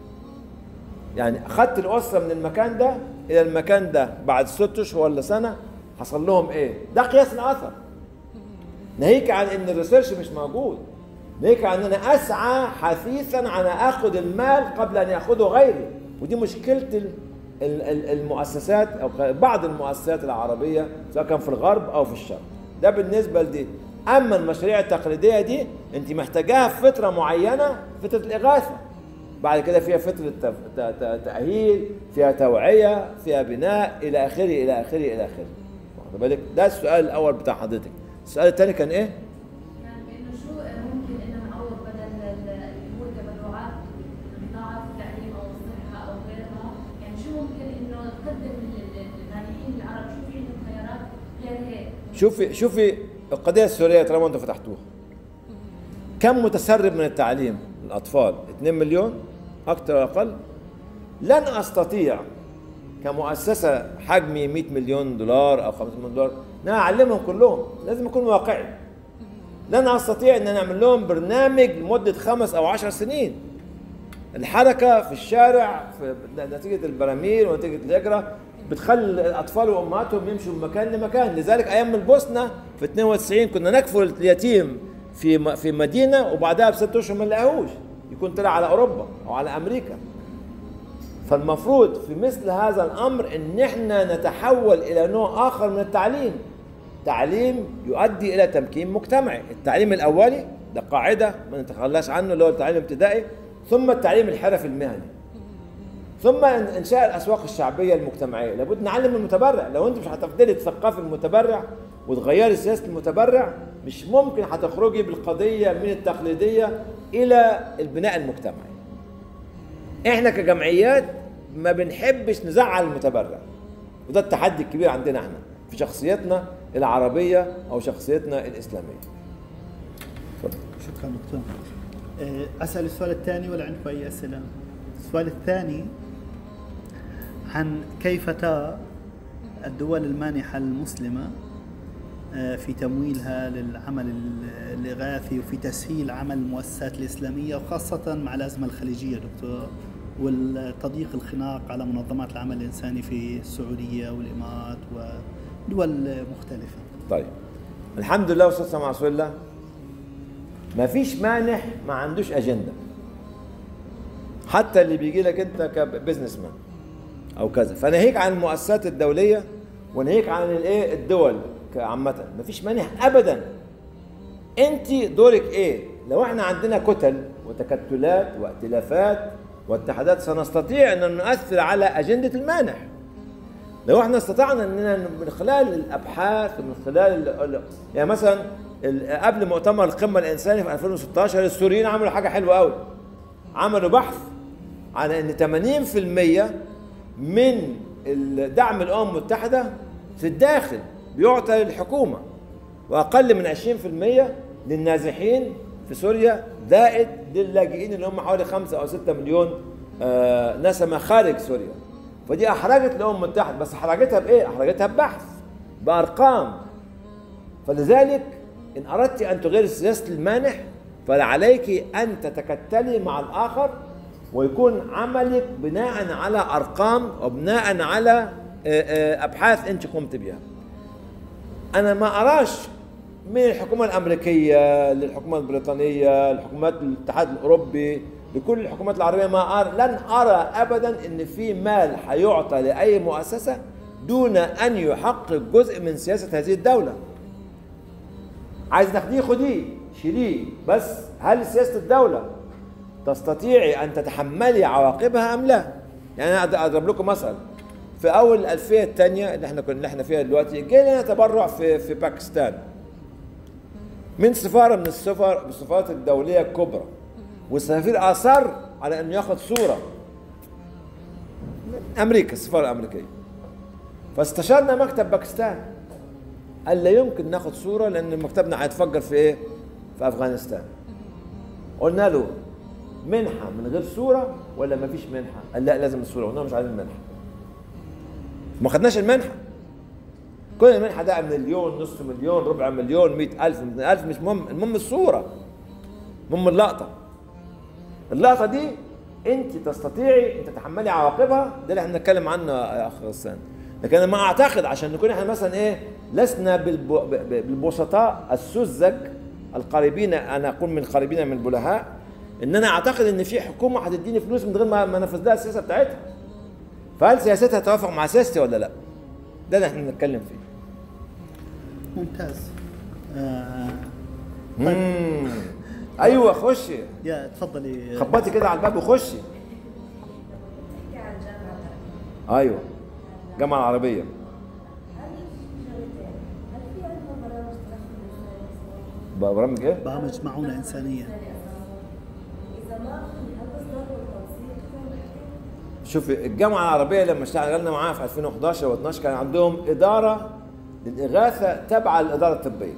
يعني اخذت الاسره من المكان ده الى المكان ده بعد 6 اشهر ولا سنه حصل لهم ايه؟ ده قياس الاثر. ناهيك عن ان الريسيرش مش موجود، ناهيك عن ان انا اسعى حثيثا على اخذ المال قبل ان ياخذه غيري، ودي مشكله المؤسسات او بعض المؤسسات العربيه سواء كان في الغرب او في الشرق. ده بالنسبه لدي. اما المشاريع التقليديه دي انت محتاجاها في فتره معينه، فتره الاغاثه، بعد كده فيها فتره تاهيل، فيها توعيه، فيها بناء الى اخره الى اخره الى اخره. واخد بالك؟ ده السؤال الاول بتاع حضرتك. السؤال الثاني كان ايه؟ يعني انه شو ممكن ان نعوض بدل اللي هو التبرعات قطاعات التعليم او الصحه او غيرها، يعني شو ممكن انه نقدم للمانحين العرب؟ شو في عندهم خيارات غير هيك؟ شوفي القضيه السوريه طالما انتم فتحتوها. كم متسرب من التعليم الاطفال؟ 2 مليون اكثر او اقل. لن استطيع كمؤسسه حجمي 100 مليون دولار او 5 مليون دولار ان انا اعلمهم كلهم، لازم اكون واقعي. لن استطيع ان انا اعمل لهم برنامج لمده 5 أو 10 سنين. الحركه في الشارع في نتيجه البراميل ونتيجه الهجره بتخلي الاطفال وامهاتهم يمشوا من مكان لمكان. لذلك ايام البوسنه في 92 كنا نكفل اليتيم في مدينه وبعدها ب6 اشهر ما نلاقيهوش، يكون طلع على اوروبا او على امريكا. فالمفروض في مثل هذا الامر ان احنا نتحول الى نوع اخر من التعليم، تعليم يؤدي الى تمكين مجتمعي. التعليم الاولي ده قاعده ما نتخلاش عنه اللي هو التعليم الابتدائي، ثم التعليم الحرفي المهني، ثم انشاء الاسواق الشعبيه المجتمعيه. لابد نعلم المتبرع. لو انت مش هتفضلي تثقفي المتبرع وتغيري سياسه المتبرع مش ممكن هتخرجي بالقضيه من التقليديه الى البناء المجتمعي. احنا كجمعيات ما بنحبش نزعل المتبرع، وده التحدي الكبير عندنا احنا في شخصيتنا العربيه او شخصيتنا الاسلاميه. شكرا دكتور. اسال السؤال الثاني ولا عندكم اي اسئله؟ السؤال الثاني عن كيف ترى الدول المانحه المسلمه في تمويلها للعمل الإغاثي وفي تسهيل عمل المؤسسات الإسلامية، وخاصة مع الأزمة الخليجية دكتور والتضييق الخناق على منظمات العمل الإنساني في السعودية والإمارات ودول مختلفة. طيب الحمد لله والصلاة والسلام على رسول الله. ما فيش مانح ما عندوش أجندة، حتى اللي بيجي لك أنت كبزنس مان أو كذا. فناهيك عن المؤسسات الدولية وناهيك عن الدول عامة، مفيش مانح ابدا. انت دورك ايه؟ لو احنا عندنا كتل وتكتلات وائتلافات واتحادات سنستطيع ان نؤثر على اجندة المانح. لو احنا استطعنا اننا من خلال الابحاث ومن خلال يعني مثلا قبل مؤتمر القمة الانساني في 2016 السوريين عملوا حاجة حلوة قوي. عملوا بحث على ان 80% من دعم الامم المتحدة في الداخل بيعطى للحكومة، وأقل من 20% للنازحين في سوريا، زائد للاجئين اللي هم حوالي 5 أو 6 مليون نسمة خارج سوريا. فدي أحرجت الأمم المتحدة، بس أحرجتها بإيه؟ أحرجتها ببحث، بأرقام. فلذلك إن أردت أن تغير سياسة المانح فعليك أن تتكتلي مع الآخر، ويكون عملك بناء على أرقام وبناء على أبحاث أنت قمت بها. أنا ما أراش من الحكومة الأمريكية للحكومة البريطانية لحكومات الاتحاد الأوروبي لكل الحكومات العربية لن أرى أبدا أن في مال حيعطى لأي مؤسسة دون أن يحقق جزء من سياسة هذه الدولة. عايز تاخديه خديه شيليه، بس هل سياسة الدولة تستطيعي أن تتحملي عواقبها أم لا؟ يعني أنا أضرب لكم مثل. في أول الألفية الثانية اللي احنا فيها دلوقتي جه لنا تبرع في باكستان من سفارة من السفارات الدولية الكبرى، والسفير أصر على أنه ياخذ صورة من أمريكا، السفارة الأمريكية. فاستشرنا مكتب باكستان، قال لا يمكن ناخذ صورة لأن مكتبنا هيتفجر في إيه؟ في أفغانستان. قلنا له منحة من غير صورة ولا ما فيش منحة؟ قال لا لازم الصورة. قلنا مش عايزين منحة. ما خدناش المنحة. كل المنحة ده مليون، نصف مليون، ربع مليون، 100,000، 200,000، مش مهم، المهم الصورة. المهم اللقطة. اللقطة دي أنت تستطيعي أن تتحملي عواقبها، ده اللي احنا بنتكلم عنه يا أخ غسان. لكن أنا ما أعتقد عشان نكون احنا مثلا إيه لسنا بالبسطاء السذج القريبين، أنا أقول من القريبين من البلهاء، إن أنا أعتقد إن في حكومة هتديني فلوس من غير ما أنفذ لها السياسة بتاعتها. فهل سياستها توافق مع سياستي ولا لا؟ ده اللي احنا بنتكلم فيه. ممتاز. ايوه خشي. يا تفضلي. خبطي كده على الباب وخشي. بتحكي عن الجامعة العربية. ايوه الجامعة العربية. برامج ايه؟ برامج معونة إنسانية. شوفي الجامعة العربية لما اشتغلنا معاها في 2011 و12 كان عندهم إدارة للإغاثة تابعة للإدارة الطبية.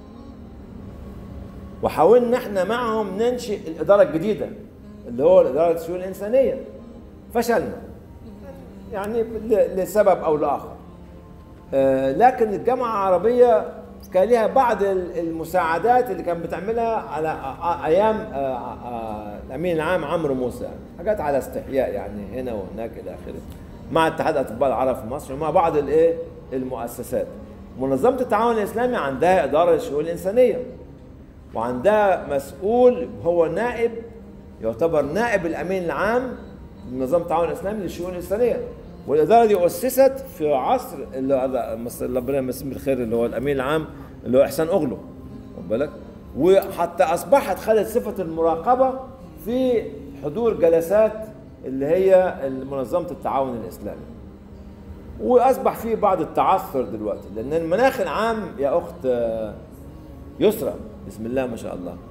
وحاولنا احنا معهم ننشئ الإدارة الجديدة اللي هو الإدارة الشؤون الإنسانية. فشلنا. يعني لسبب أو لآخر. لكن الجامعة العربية كان لها بعض المساعدات اللي كان بتعملها على ايام الامين العام عمرو موسى، حاجات على استحياء يعني هنا وهناك الى اخره، مع اتحاد اطباء العرب في مصر ومع بعض المؤسسات. منظمه التعاون الاسلامي عندها اداره للشؤون الانسانيه، وعندها مسؤول هو نائب، يعتبر نائب الامين العام لمنظمه التعاون الاسلامي للشؤون الانسانيه. والاداره دي اسست في عصر اللي ربنا يمسيه بالخير اللي هو الامين العام اللي هو احسان اغلو، واخد بالك؟ وحتى اصبحت خدت صفه المراقبه في حضور جلسات اللي هي منظمه التعاون الاسلامي. واصبح في بعض التعثر دلوقتي لان المناخ العام يا اخت يسرى بسم الله ما شاء الله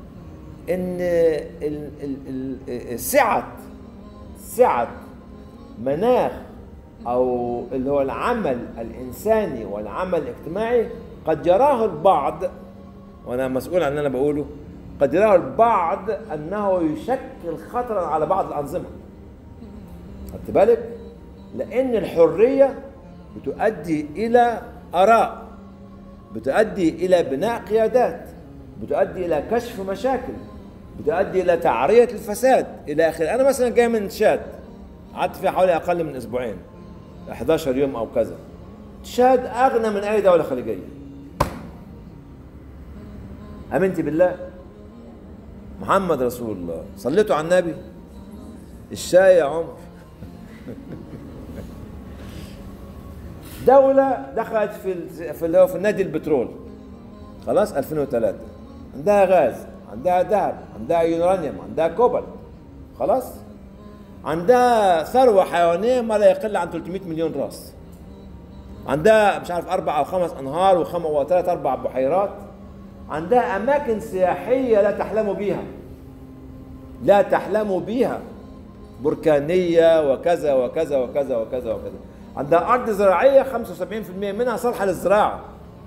ان سعه مناخ أو اللي هو العمل الإنساني والعمل الاجتماعي قد يراه البعض، وأنا مسؤول عن اللي أنا بقوله، قد يراه البعض أنه يشكل خطرا على بعض الأنظمة. خدت بالك؟ لأن الحرية بتؤدي إلى آراء، بتؤدي إلى بناء قيادات، بتؤدي إلى كشف مشاكل، بتؤدي إلى تعرية الفساد إلى آخره. أنا مثلا جاي من تشاد، قعدت فيها حوالي أقل من أسبوعين، 11 يوم أو كذا. تشاد أغنى من أي دولة خليجية. آمنتي بالله؟ محمد رسول الله، صليتوا على النبي؟ الشاي يا عمر. دولة دخلت في النادي البترول خلاص 2003، عندها غاز، عندها ذهب، عندها يورانيوم، عندها كوبالت، خلاص؟ عندها ثروة حيوانية ما لا يقل عن 300 مليون راس. عندها مش عارف 4 أو 5 أنهار و3 4 بحيرات. عندها أماكن سياحية لا تحلموا بيها. لا تحلموا بيها. بركانية وكذا وكذا وكذا وكذا وكذا. عندها أرض زراعية 75% منها صالحة للزراعة.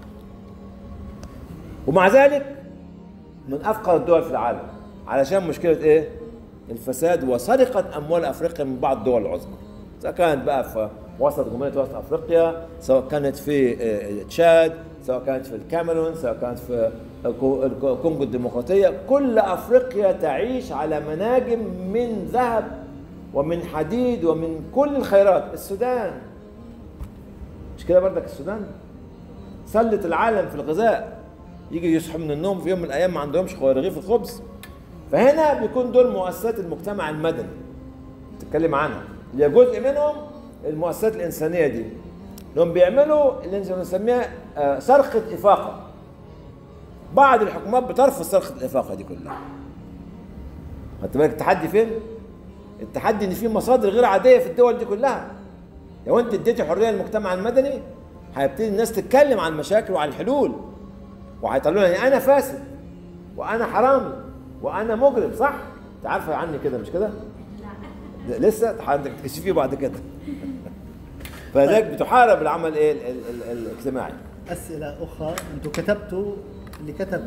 ومع ذلك من أفقر الدول في العالم. علشان مشكلة إيه؟ الفساد وسرقة أموال أفريقيا من بعض الدول العظمى، سواء كانت بقى في وسط جمهورية وسط أفريقيا، سواء كانت في تشاد، سواء كانت في الكاميرون، سواء كانت في الكونغو الديمقراطية. كل أفريقيا تعيش على مناجم من ذهب ومن حديد ومن كل الخيرات. السودان مش كده بردك؟ السودان سلت العالم في الغذاء، يجي يصحوا من النوم في يوم من الأيام ما عندهمش رغيف الخبز. فهنا بيكون دول مؤسسات المجتمع المدني تتكلم عنها، اللي جزء منهم المؤسسات الإنسانية دي، انهم بيعملوا اللي بنسميها صرخة إفاقة. بعض الحكومات بترفض صرخة الإفاقة دي كلها. خدت بالك التحدي فين؟ التحدي ان في مصادر غير عادية في الدول دي كلها. لو انت اديتي حرية للمجتمع المدني هيبتدي الناس تتكلم عن المشاكل وعن الحلول، وهيطلعوا يعني انا فاسد وانا حرامي وانا مجرم، صح؟ انت عارفة عني كده مش كده؟ لسه هتكتشفيه بعد كده. فلذلك بتحارب العمل ايه الاجتماعي. اسئله اخرى. انتم كتبتوا اللي كتب.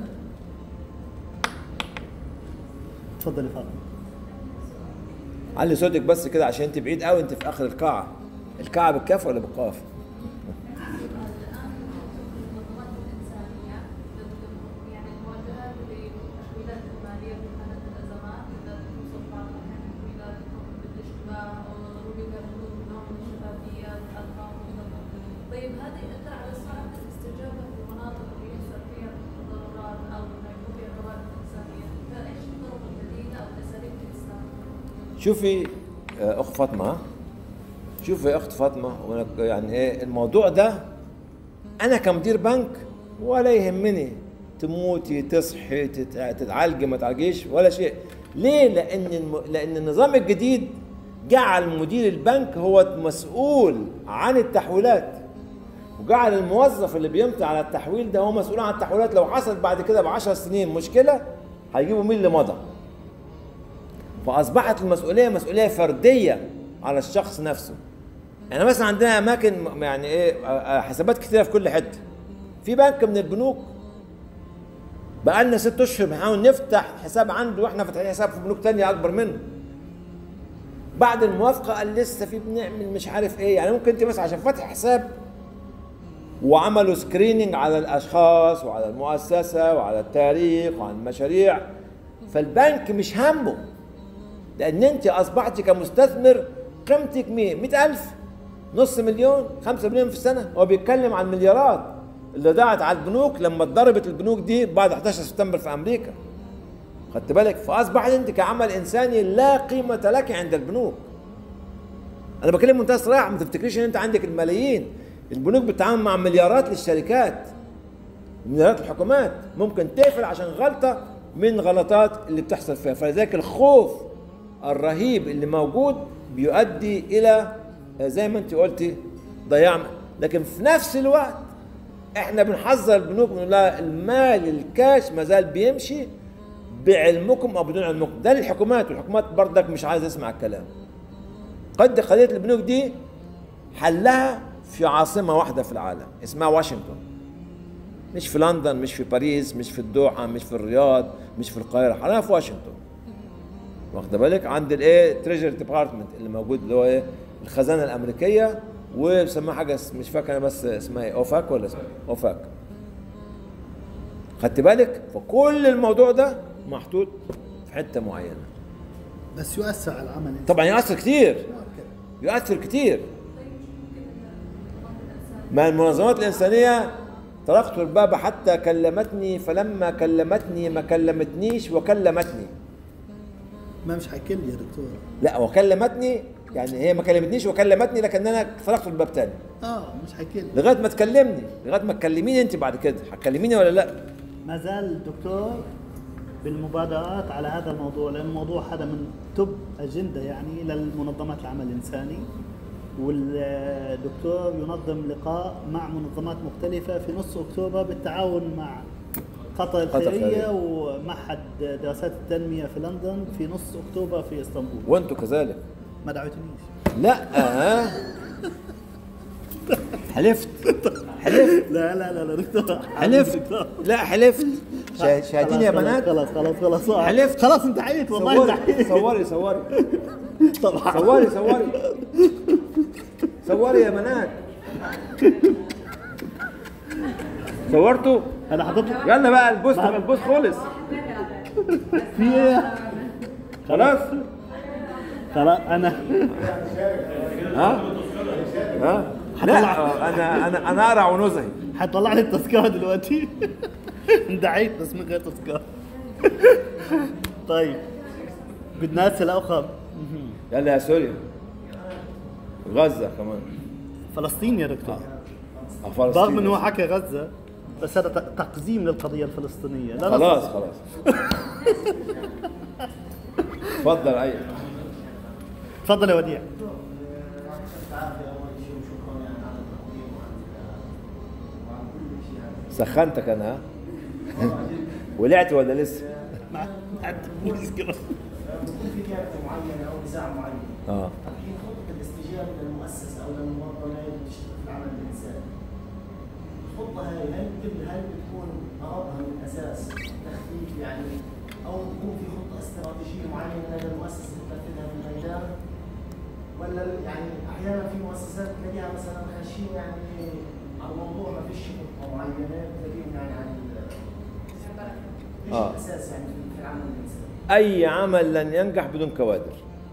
تفضلي فاطمه. علي صوتك بس كده عشان انت بعيد قوي، انت في اخر القاعه. القاعه بالكاف ولا بالقاف؟ شوفي اخت فاطمه، شوفي يا اخت فاطمه، يعني ايه الموضوع ده؟ انا كمدير بنك ولا يهمني تموتي تصحي تتعالجي ما تعالجيش ولا شيء. ليه؟ لان النظام الجديد جعل مدير البنك هو مسؤول عن التحويلات، وجعل الموظف اللي بيمضي على التحويل ده هو مسؤول عن التحويلات. لو حصل بعد كده ب10 سنين مشكله هيجيبوا مين اللي مضى. فأصبحت المسؤولية مسؤولية فردية على الشخص نفسه. يعني مثلا عندنا أماكن يعني إيه حسابات كتيرة في كل حتة. في بنك من البنوك بقالنا 6 أشهر بنحاول نفتح حساب عنده، وإحنا فاتحين حساب في بنوك تانية أكبر منه. بعد الموافقة قال لسه في بنعمل مش عارف إيه. يعني ممكن أنت مثلا عشان فاتح حساب وعملوا سكريننج على الأشخاص وعلى المؤسسة وعلى التاريخ وعلى المشاريع، فالبنك مش همه، لأن أنت أصبحتي كمستثمر قيمتك 100,000 نص مليون 5 مليون في السنة. هو بيتكلم عن مليارات اللي ضاعت على البنوك لما اتضربت البنوك دي بعد 11 سبتمبر في أمريكا. خدت بالك؟ فأصبحت أنت كعمل إنساني لا قيمة لك عند البنوك. أنا بكلم منتهى الصراحة، ما تفتكريش إن أنت عندك الملايين. البنوك بتتعامل مع مليارات للشركات ومليارات الحكومات، ممكن تقفل عشان غلطة من غلطات اللي بتحصل فيها. فلذلك الخوف الرهيب اللي موجود بيؤدي الى زي ما انت قلتي ضياع. لكن في نفس الوقت احنا بنحذر البنوك من المال الكاش ما زال بيمشي بعلمكم او بدون علمكم. ده للحكومات، والحكومات برضك مش عايزه تسمع الكلام. قضيه البنوك دي حلها في عاصمه واحده في العالم اسمها واشنطن، مش في لندن، مش في باريس، مش في الدوحه، مش في الرياض، مش في القاهره، حلها في واشنطن. واخد بالك؟ عند الايه تريجر ديبارتمنت اللي موجود اللي هو ايه الخزانه الامريكيه، وبيسموها حاجه مش فاكر انا بس اسمها ايه، اوفاك ولا اسمها اوفاك. خدت بالك؟ فكل الموضوع ده محطوط في حته معينه. بس يؤثر على العمل طبعا يؤثر كتير، يؤثر كتير. ما المنظمات الانسانيه طرقت الباب حتى كلمتني، فلما كلمتني ما كلمتنيش وكلمتني. ما مش حكي لي يا دكتور. لا وكلمتني، يعني هي ما كلمتنيش وكلمتني، لكن انا طرقت الباب تاني. مش حكي لي لغايه ما تكلمني، لغايه ما تكلميني انت بعد كده. هتكلميني ولا لا؟ ما زال الدكتور بالمبادرات على هذا الموضوع، لأن الموضوع هذا من توب أجندة يعني للمنظمات العمل الإنساني. والدكتور ينظم لقاء مع منظمات مختلفة في نص أكتوبر بالتعاون مع قطر الخيرية ومعهد دراسات التنمية في لندن في نص أكتوبر في إسطنبول. وأنتوا كذلك؟ ما دعوتنيش. لا حلفت حلفت. لا دكتور حلفت. لا حلفت. شاهدين يا بنات؟ خلاص حلفت. خلاص انتهيت والله انتهيت. صوري طبعا صوري يا بنات. صورته؟ انا حضرت يلا بقى البوست البوست خلص في ايه؟ خلاص. خلاص انا ها؟ ها؟ لا انا اقرع ونزهي. حطلع لي التذكره دلوقتي. اندعيت بس من غير تذكره. طيب بدنا اسئله اخرى. يلا يا سوريا، غزة كمان، فلسطين يا دكتور. فلسطين. رغم انه هو حكى غزه بس هذا تقزيم للقضيه الفلسطينيه. لا خلاص تفضل. اي تفضل يا وديع. سخنتك انا ها؟ ولعت ولا لسه؟ ما عندي مشكله. يكون في كارثه معينه او نزاع معين. الحين خطه الاستجابه للمؤسسه او للمنظمه اللي بتشتغل في العمل الانساني. الخطه هاي هل بتكون غرضها من الاساس تخفيف يعني او بتكون في خطه استراتيجيه معينه لدى المؤسسه تنفذها في الميدان؟ ولا يعني احيانا في مؤسسات تلاقيها مثلا خاشين يعني على الموضوع ما فيش خطه معينه تلاقيهم يعني عن ايش الاساس يعني في العمل الانساني؟ أي عمل لن ينجح بدون كوادر.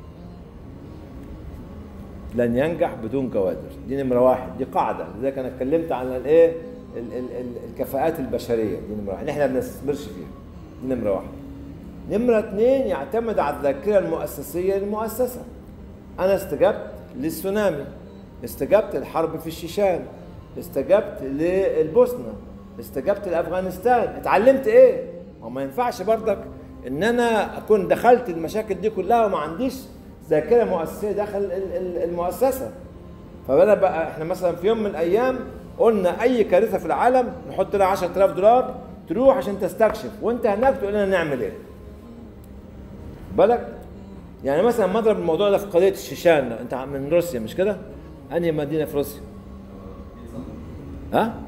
لن ينجح بدون كوادر، دي نمرة واحد، دي قاعدة، لذلك أنا اتكلمت عن الإيه؟ الكفاءات البشرية، دي نمرة واحد، إحنا ما بنستثمرش فيها، دي نمرة واحد. نمرة اثنين، يعتمد على الذاكرة المؤسسية للمؤسسة. أنا استجبت للسونامي، استجبت للحرب في الشيشان، استجبت للبوسنة، استجبت لأفغانستان، اتعلمت إيه؟ وما ينفعش برضك ان انا اكون دخلت المشاكل دي كلها وما عنديش ذاكره مؤسسيه داخل المؤسسه. فانا بقى احنا مثلا في يوم من الايام قلنا اي كارثه في العالم نحط لها $10,000 تروح عشان تستكشف، وانت هناك تقول لنا نعمل ايه. بالك؟ يعني مثلا مضرب الموضوع ده في قضيه الشيشان، انت من روسيا مش كده؟ انهي مدينه في روسيا؟ ها؟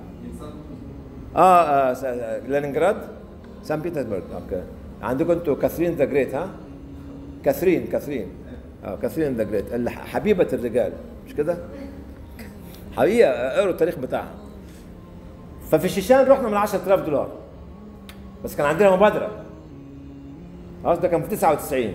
لينينغراد؟ سان بيترسبرغ. اوكي. عندكم انتوا كاثرين ذا جريت، ها؟ كاثرين كاثرين ذا جريت، حبيبة الرجال مش كده؟ حقيقة اقروا التاريخ بتاعها. ففي الشيشان رحنا من $10,000 بس كان عندنا مبادرة. خلاص ده كان في 99.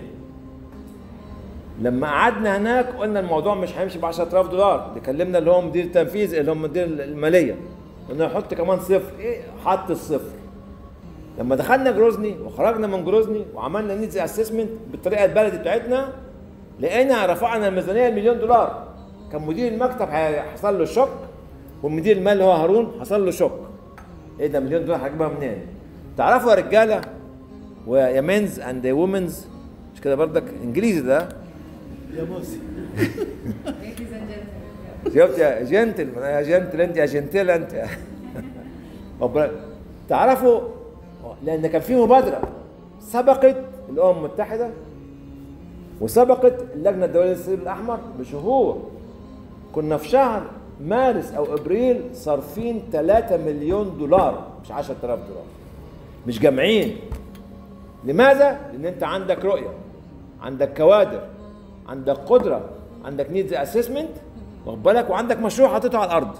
لما قعدنا هناك قلنا الموضوع مش هيمشي ب $10,000، اللي كلمنا اللي هو مدير التنفيذ اللي هو مدير المالية، قلنا نحط كمان صفر، ايه؟ حط الصفر. لما دخلنا جروزني وخرجنا من جروزني وعملنا نيدز اسسمنت بالطريقه البلدي بتاعتنا، لقينا رفعنا الميزانيه $1,000,000. كان مدير المكتب حصل له شوك، والمدير المالي هو هارون حصل له شوك. ايه ده $1,000,000 هجيبها منين؟ تعرفوا يا رجاله ويا مينز اند وومنز، مش كده برضك انجليزي ده؟ يا موسي. شفت يا جنتل، يا جنتل انت، يا جنتل انت. تعرفوا لأن كان في مبادرة سبقت الأمم المتحدة وسبقت اللجنة الدولية للصليب الأحمر بشهور. كنا في شهر مارس أو أبريل صارفين $3 مليون، مش $10,000، مش جامعين. لماذا؟ لأن أنت عندك رؤية، عندك كوادر، عندك قدرة، عندك نيدز أسسمنت، واخد بالك، وعندك مشروع حاططه على الأرض.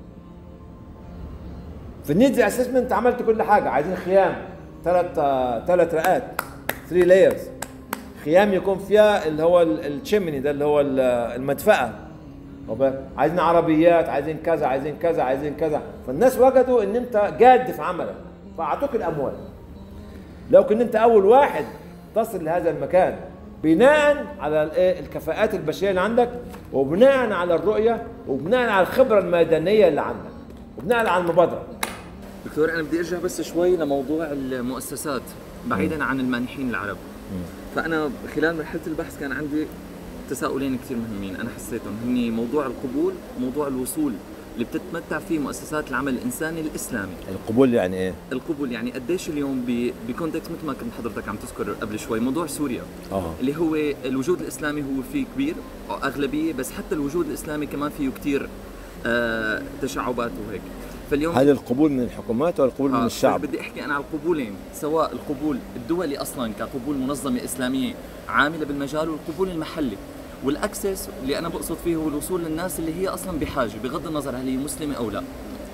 في النيدز اسسمنت عملت كل حاجه، عايزين خيام ثلاث رئات 3 لايرز، خيام يكون فيها اللي هو التشيمني ده اللي هو المدفأة، عايزين عربيات، عايزين كذا عايزين كذا عايزين كذا. فالناس وجدوا ان انت جاد في عملك فاعطوك الاموال. لو كنت انت اول واحد تصل لهذا المكان بناء على الكفاءات البشريه اللي عندك، وبناء على الرؤيه، وبناء على الخبره الميدانيه اللي عندك، وبناء على المبادره. دكتور انا بدي ارجع بس شوي لموضوع المؤسسات بعيدا عن المانحين العرب. فانا خلال مرحله البحث كان عندي تساؤلين كثير مهمين انا حسيتهم، هني موضوع القبول وموضوع الوصول اللي بتتمتع فيه مؤسسات العمل الانساني الاسلامي. القبول يعني ايه؟ القبول يعني قديش اليوم بكونتكست مثل ما كنت حضرتك عم تذكر قبل شوي موضوع سوريا اللي هو الوجود الاسلامي هو فيه كبير او اغلبيه، بس حتى الوجود الاسلامي كمان فيه كثير تشعبات وهيك. فاليوم هل القبول من الحكومات ولا القبول من الشعب؟ بدي احكي انا على القبولين، سواء القبول الدولي اصلا كقبول منظمه اسلاميه عامله بالمجال، والقبول المحلي والاكسس اللي انا بقصد فيه هو الوصول للناس اللي هي اصلا بحاجه بغض النظر هل هي مسلمه او لا.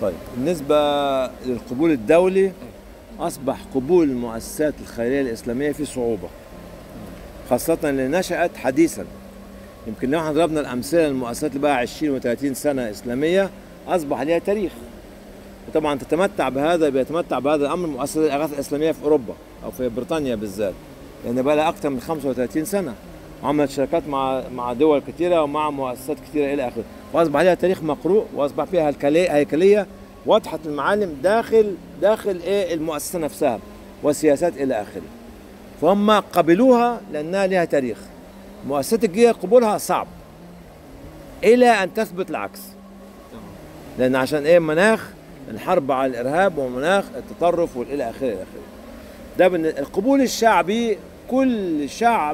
طيب بالنسبة للقبول الدولي أصبح قبول المؤسسات الخيرية الإسلامية في صعوبة، خاصة اللي نشأت حديثا. يمكن لو احنا ضربنا الأمثلة للمؤسسات اللي بقى 20 و30 سنة إسلامية أصبح لها تاريخ، وطبعا بيتمتع بهذا الأمر مؤسسات الإغاثة الإسلامية في أوروبا أو في بريطانيا بالذات، لأن بقى لها أكثر من 35 سنة وعملت شركات مع دول كثيرة ومع مؤسسات كثيرة إلى آخره، وأصبح لها تاريخ مقروء، وأصبح فيها هيكلية واضحة المعالم داخل المؤسسة نفسها وسياسات إلى آخره. فهم قبلوها لأنها لها تاريخ. مؤسسات الجيش قبولها صعب إلى أن تثبت العكس، لأن عشان مناخ الحرب على الإرهاب ومناخ التطرف والإلى آخره إلى آخره. ده القبول الشعبي، كل شعب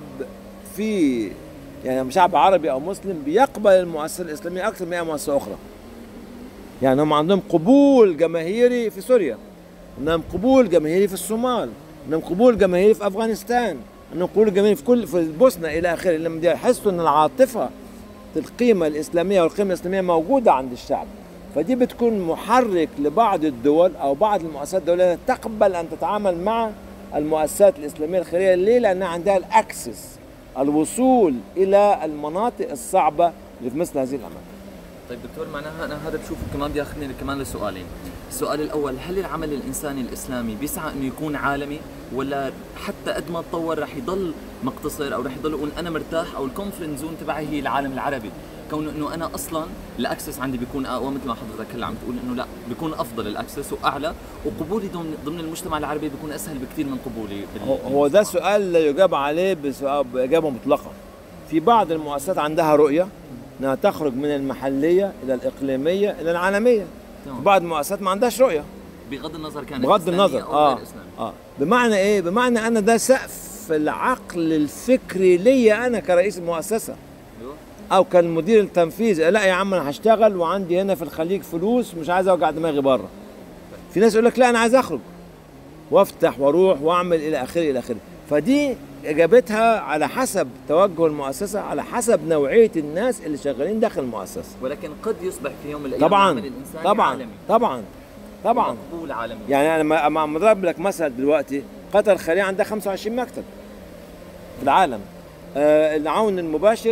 يعني شعب عربي أو مسلم بيقبل المؤسسة الإسلامية أكثر من أي مؤسسة أخرى. يعني هم عندهم قبول جماهيري في سوريا، عندهم قبول جماهيري في الصومال، عندهم قبول جماهيري في أفغانستان، عندهم قبول جماهيري في البوسنة إلى آخره، لما يحسوا أن العاطفة القيمة الإسلامية والقيمة الإسلامية موجودة عند الشعب، فدي بتكون محرك لبعض الدول أو بعض المؤسسات الدولية تقبل أن تتعامل مع المؤسسات الإسلامية الخيرية. ليه؟ لأنها عندها الأكسس، الوصول إلى المناطق الصعبة اللي في مثل هذه الأماكن. طيب دكتور، معناها أنا هذا بشوفه كمان بياخذني كمان لسؤالين. السؤال الأول، هل العمل الإنساني الإسلامي بيسعى إنه يكون عالمي، ولا حتى قد ما تطور رح يضل مقتصر أو رح يضل يقول أنا مرتاح أو الكونفرنت زون تبعي هي العالم العربي، كونه إنه أنا أصلاً الأكسس عندي بيكون أقوى مثل ما حضرتك هلا عم تقول إنه لا بيكون أفضل الأكسس وأعلى، وقبولي ضمن المجتمع العربي بيكون أسهل بكثير من قبولي هو ده سؤال لا يجاب عليه بإجابة مطلقة. في بعض المؤسسات عندها رؤية انها تخرج من المحليه الى الاقليميه الى العالميه. في بعض المؤسسات ما عندهاش رؤيه، بغض النظر كانت بغض النظر أو غير إسلامي. بمعنى ايه؟ بمعنى ان ده سقف العقل الفكري ليا انا كرئيس المؤسسه او كالمدير التنفيذي. لا يا عم انا هشتغل وعندي هنا في الخليج فلوس مش عايز اوجع دماغي بره. في ناس يقول لك لا انا عايز اخرج وافتح واروح واعمل الى اخره الى اخره. فدي اجابتها على حسب توجه المؤسسه، على حسب نوعيه الناس اللي شغالين داخل المؤسسه. ولكن قد يصبح في يوم من الايام العمل الانساني عالمي. طبعا مقبول عالمي. يعني انا ما اضرب لك مثل دلوقتي، قطر الخليجيه عندها 25 مكتب في العالم. العون المباشر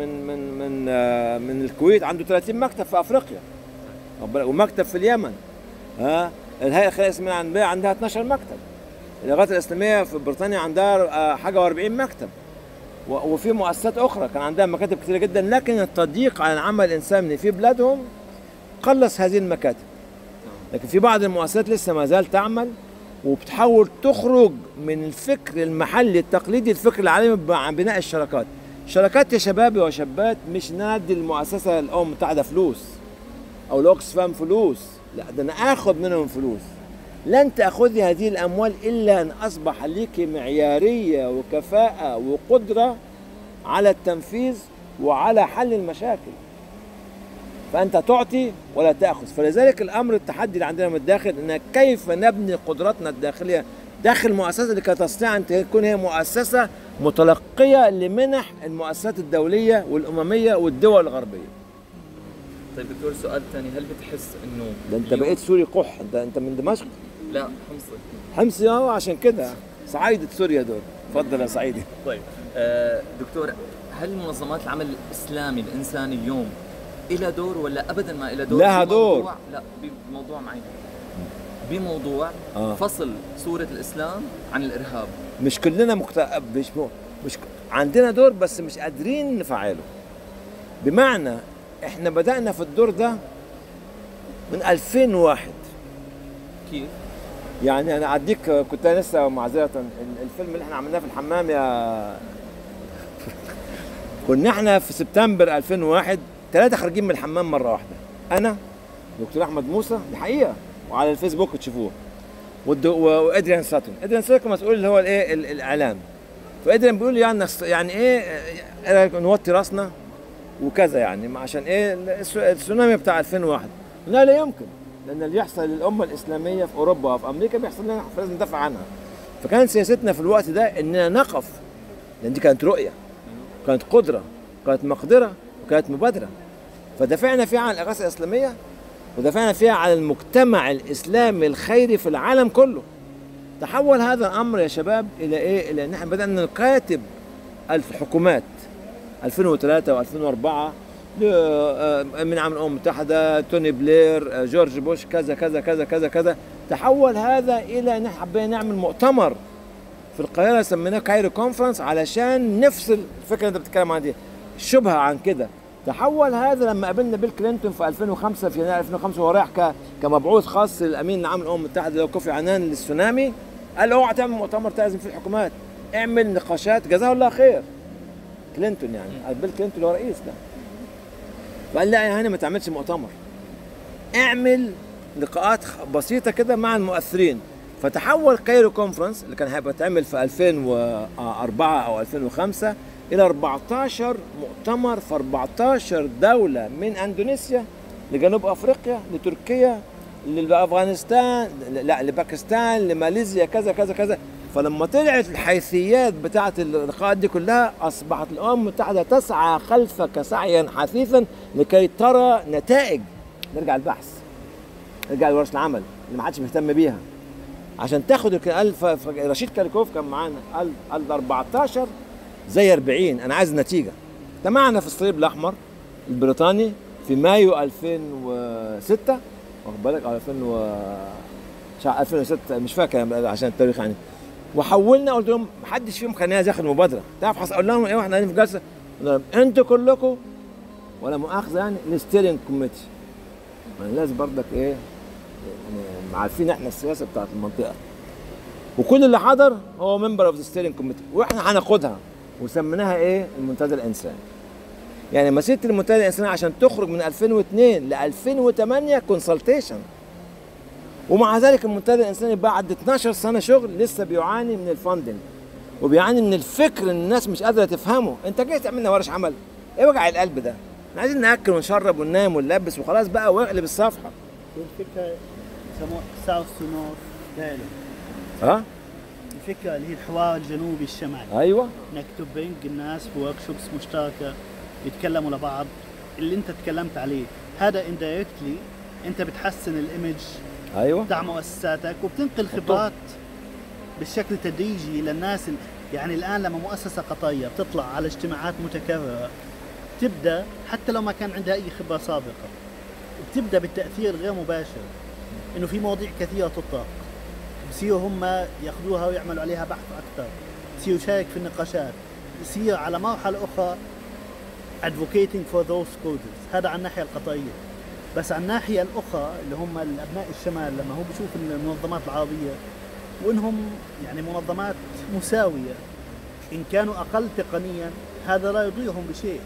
من الكويت عنده 30 مكتب في افريقيا، ومكتب في اليمن. الهيئه الخيريه الاسلاميه عندها 12 مكتب. الإغاثة الإسلامية في بريطانيا عندها حاجة و40 مكتب، وفي مؤسسات أخرى كان عندها مكاتب كثيرة جدا، لكن التضييق على العمل الإنساني في بلادهم قلص هذه المكاتب. لكن في بعض المؤسسات لسه ما زال تعمل وبتحاول تخرج من الفكر المحلي التقليدي الفكر العالمي عن بناء الشراكات. شراكات يا شبابي وشابات مش نادي المؤسسة الأمم المتحدة فلوس أو الأوكسفام فلوس، لا ده أنا آخذ منهم فلوس. لن تأخذي هذه الأموال إلا أن أصبح لك معيارية وكفاءة وقدرة على التنفيذ وعلى حل المشاكل. فأنت تعطي ولا تأخذ. فلذلك الأمر التحدي اللي عندنا من الداخل إن كيف نبني قدراتنا الداخلية داخل المؤسسة لكي تستطيع أن تكون هي مؤسسة متلقية لمنح المؤسسات الدولية والأممية والدول الغربية. طيب دكتور، سؤال ثاني، هل بتحس إنه ده أنت بقيت سوري قح؟ أنت من دمشق؟ لا، حمصي. عشان كده صعيدة سوريا دول. اتفضل يا صعيدي. طيب دكتور، هل منظمات العمل الإسلامي الإنساني اليوم إلى دور ولا أبدا ما إلى دور؟ لها دور. لا، بموضوع معين، بموضوع فصل صورة الإسلام عن الإرهاب. مش كلنا مش عندنا دور، بس مش قادرين نفعله. بمعنى احنا بدأنا في الدور ده من 2001. كيف؟ يعني انا اعديك، كنت لسه معذره الفيلم اللي احنا عملناه في الحمام يا كنا احنا في سبتمبر 2001 3 خارجين من الحمام مره واحده، انا دكتور احمد موسى، دي حقيقه وعلى الفيسبوك تشوفوه، وادريان ساتون. ادريان ساتون مسؤول اللي هو الايه الاعلام. فادريان بيقول لي يعني ايه نوطي راسنا وكذا، يعني عشان ايه التسونامي بتاع 2001. لا يمكن، لأن اللي يحصل للأمة الإسلامية في أوروبا وفي أمريكا بيحصل لنا، فلازم ندافع عنها. فكانت سياستنا في الوقت ده إننا نقف، لأن دي كانت رؤية، كانت قدرة، كانت مقدرة، وكانت مبادرة. فدافعنا فيها عن الإغاثة الإسلامية، ودافعنا فيها على المجتمع الإسلامي الخيري في العالم كله. تحول هذا الأمر يا شباب إلى إيه؟ إلى أن احنا بدأنا نكاتب الحكومات 2003 و2004 من عام الأمم المتحدة، توني بلير، جورج بوش، كذا كذا كذا كذا كذا. تحول هذا إلى أن احنا حبينا نعمل مؤتمر في القاهرة سميناه كايرو كونفرنس علشان نفصل الفكرة اللي أنت بتتكلم عنها دي، الشبهة عن كده. تحول هذا لما قابلنا بيل كلينتون في 2005 في يناير 2005 وهو رايح كمبعوث خاص للأمين العام للأمم المتحدة اللي هو كوفي عنان للسونامي، قال اوعى تعمل مؤتمر تعزم فيه الحكومات، اعمل نقاشات، جزاه الله خير. كلينتون يعني قال بيل كلينتون اللي هو رئيس ده، فقال لا يا هاني ما تعملش مؤتمر، اعمل لقاءات بسيطة كده مع المؤثرين. فتحول كايرو كونفرنس اللي كان هيبقى يتعمل في 2004 أو 2005 إلى 14 مؤتمر في 14 دولة، من أندونيسيا لجنوب أفريقيا لتركيا لأفغانستان لباكستان لماليزيا كذا كذا كذا. فلما طلعت الحيثيات بتاعة اللقاءات دي كلها أصبحت الأمم المتحدة تسعى خلفك سعيا حثيثا لكي ترى نتائج. نرجع البحث، نرجع لورش العمل اللي ما حدش مهتم بيها عشان تاخد. رشيد كاليكوف كان معانا قال 14 زي 40، انا عايز النتيجه. اجتمعنا في الصليب الاحمر البريطاني في مايو 2006 واخد بالك، او 2006 مش فاكر عشان التاريخ يعني. وحولنا قلت لهم محدش فيهم كان عايز ياخد مبادره، تعرف اقول لهم ايه واحنا قاعدين في جلسه؟ قلت لهم انتوا كلكم ولا مؤاخذه يعني الستيرنج كوميتي، لازم برضك ايه يعني عارفين احنا السياسه بتاعت المنطقه، وكل اللي حضر هو ممبر اوف ذا ستيرنج كوميتي، واحنا هناخدها وسميناها ايه؟ المنتدى الانساني. يعني مسيره المنتدى الانساني عشان تخرج من 2002 ل 2008 كونسلتيشن، ومع ذلك المنتدى الانساني بعد 12 سنه شغل لسه بيعاني من الفاندنج وبيعاني من الفكر ان الناس مش قادره تفهمه. انت جاي تعمل لنا ورش عمل؟ ايه وجع القلب ده؟ احنا عايزين ناكل ونشرب وننام ونلبس وخلاص بقى واقلب الصفحه. والفكره يسموها ساوث تو نورث دايلوج. ها؟ الفكره اللي هي الحوار الجنوبي الشمالي. ايوه. انك تبرنج الناس في ورك شوبس مشتركه يتكلموا لبعض. اللي انت تكلمت عليه هذا اندايركتلي انت بتحسن الايمج ايوه بتاع مؤسساتك وبتنقل خبرات بالشكل تدريجي للناس. يعني الان لما مؤسسه قطريه بتطلع على اجتماعات متكرره تبدا حتى لو ما كان عندها اي خبره سابقه، بتبدا بالتاثير الغير مباشر انه في مواضيع كثيره تطرق، بصيروا هم ياخذوها ويعملوا عليها بحث اكثر، بصير يشارك في النقاشات، بصير على مرحله اخرى advocating for those causes. هذا على الناحيه القطريه. بس على الناحيه الاخرى اللي هم الابناء الشمال لما هو بشوف المنظمات العربيه وانهم يعني منظمات مساويه ان كانوا اقل تقنيا، هذا لا يضيعهم بشيء.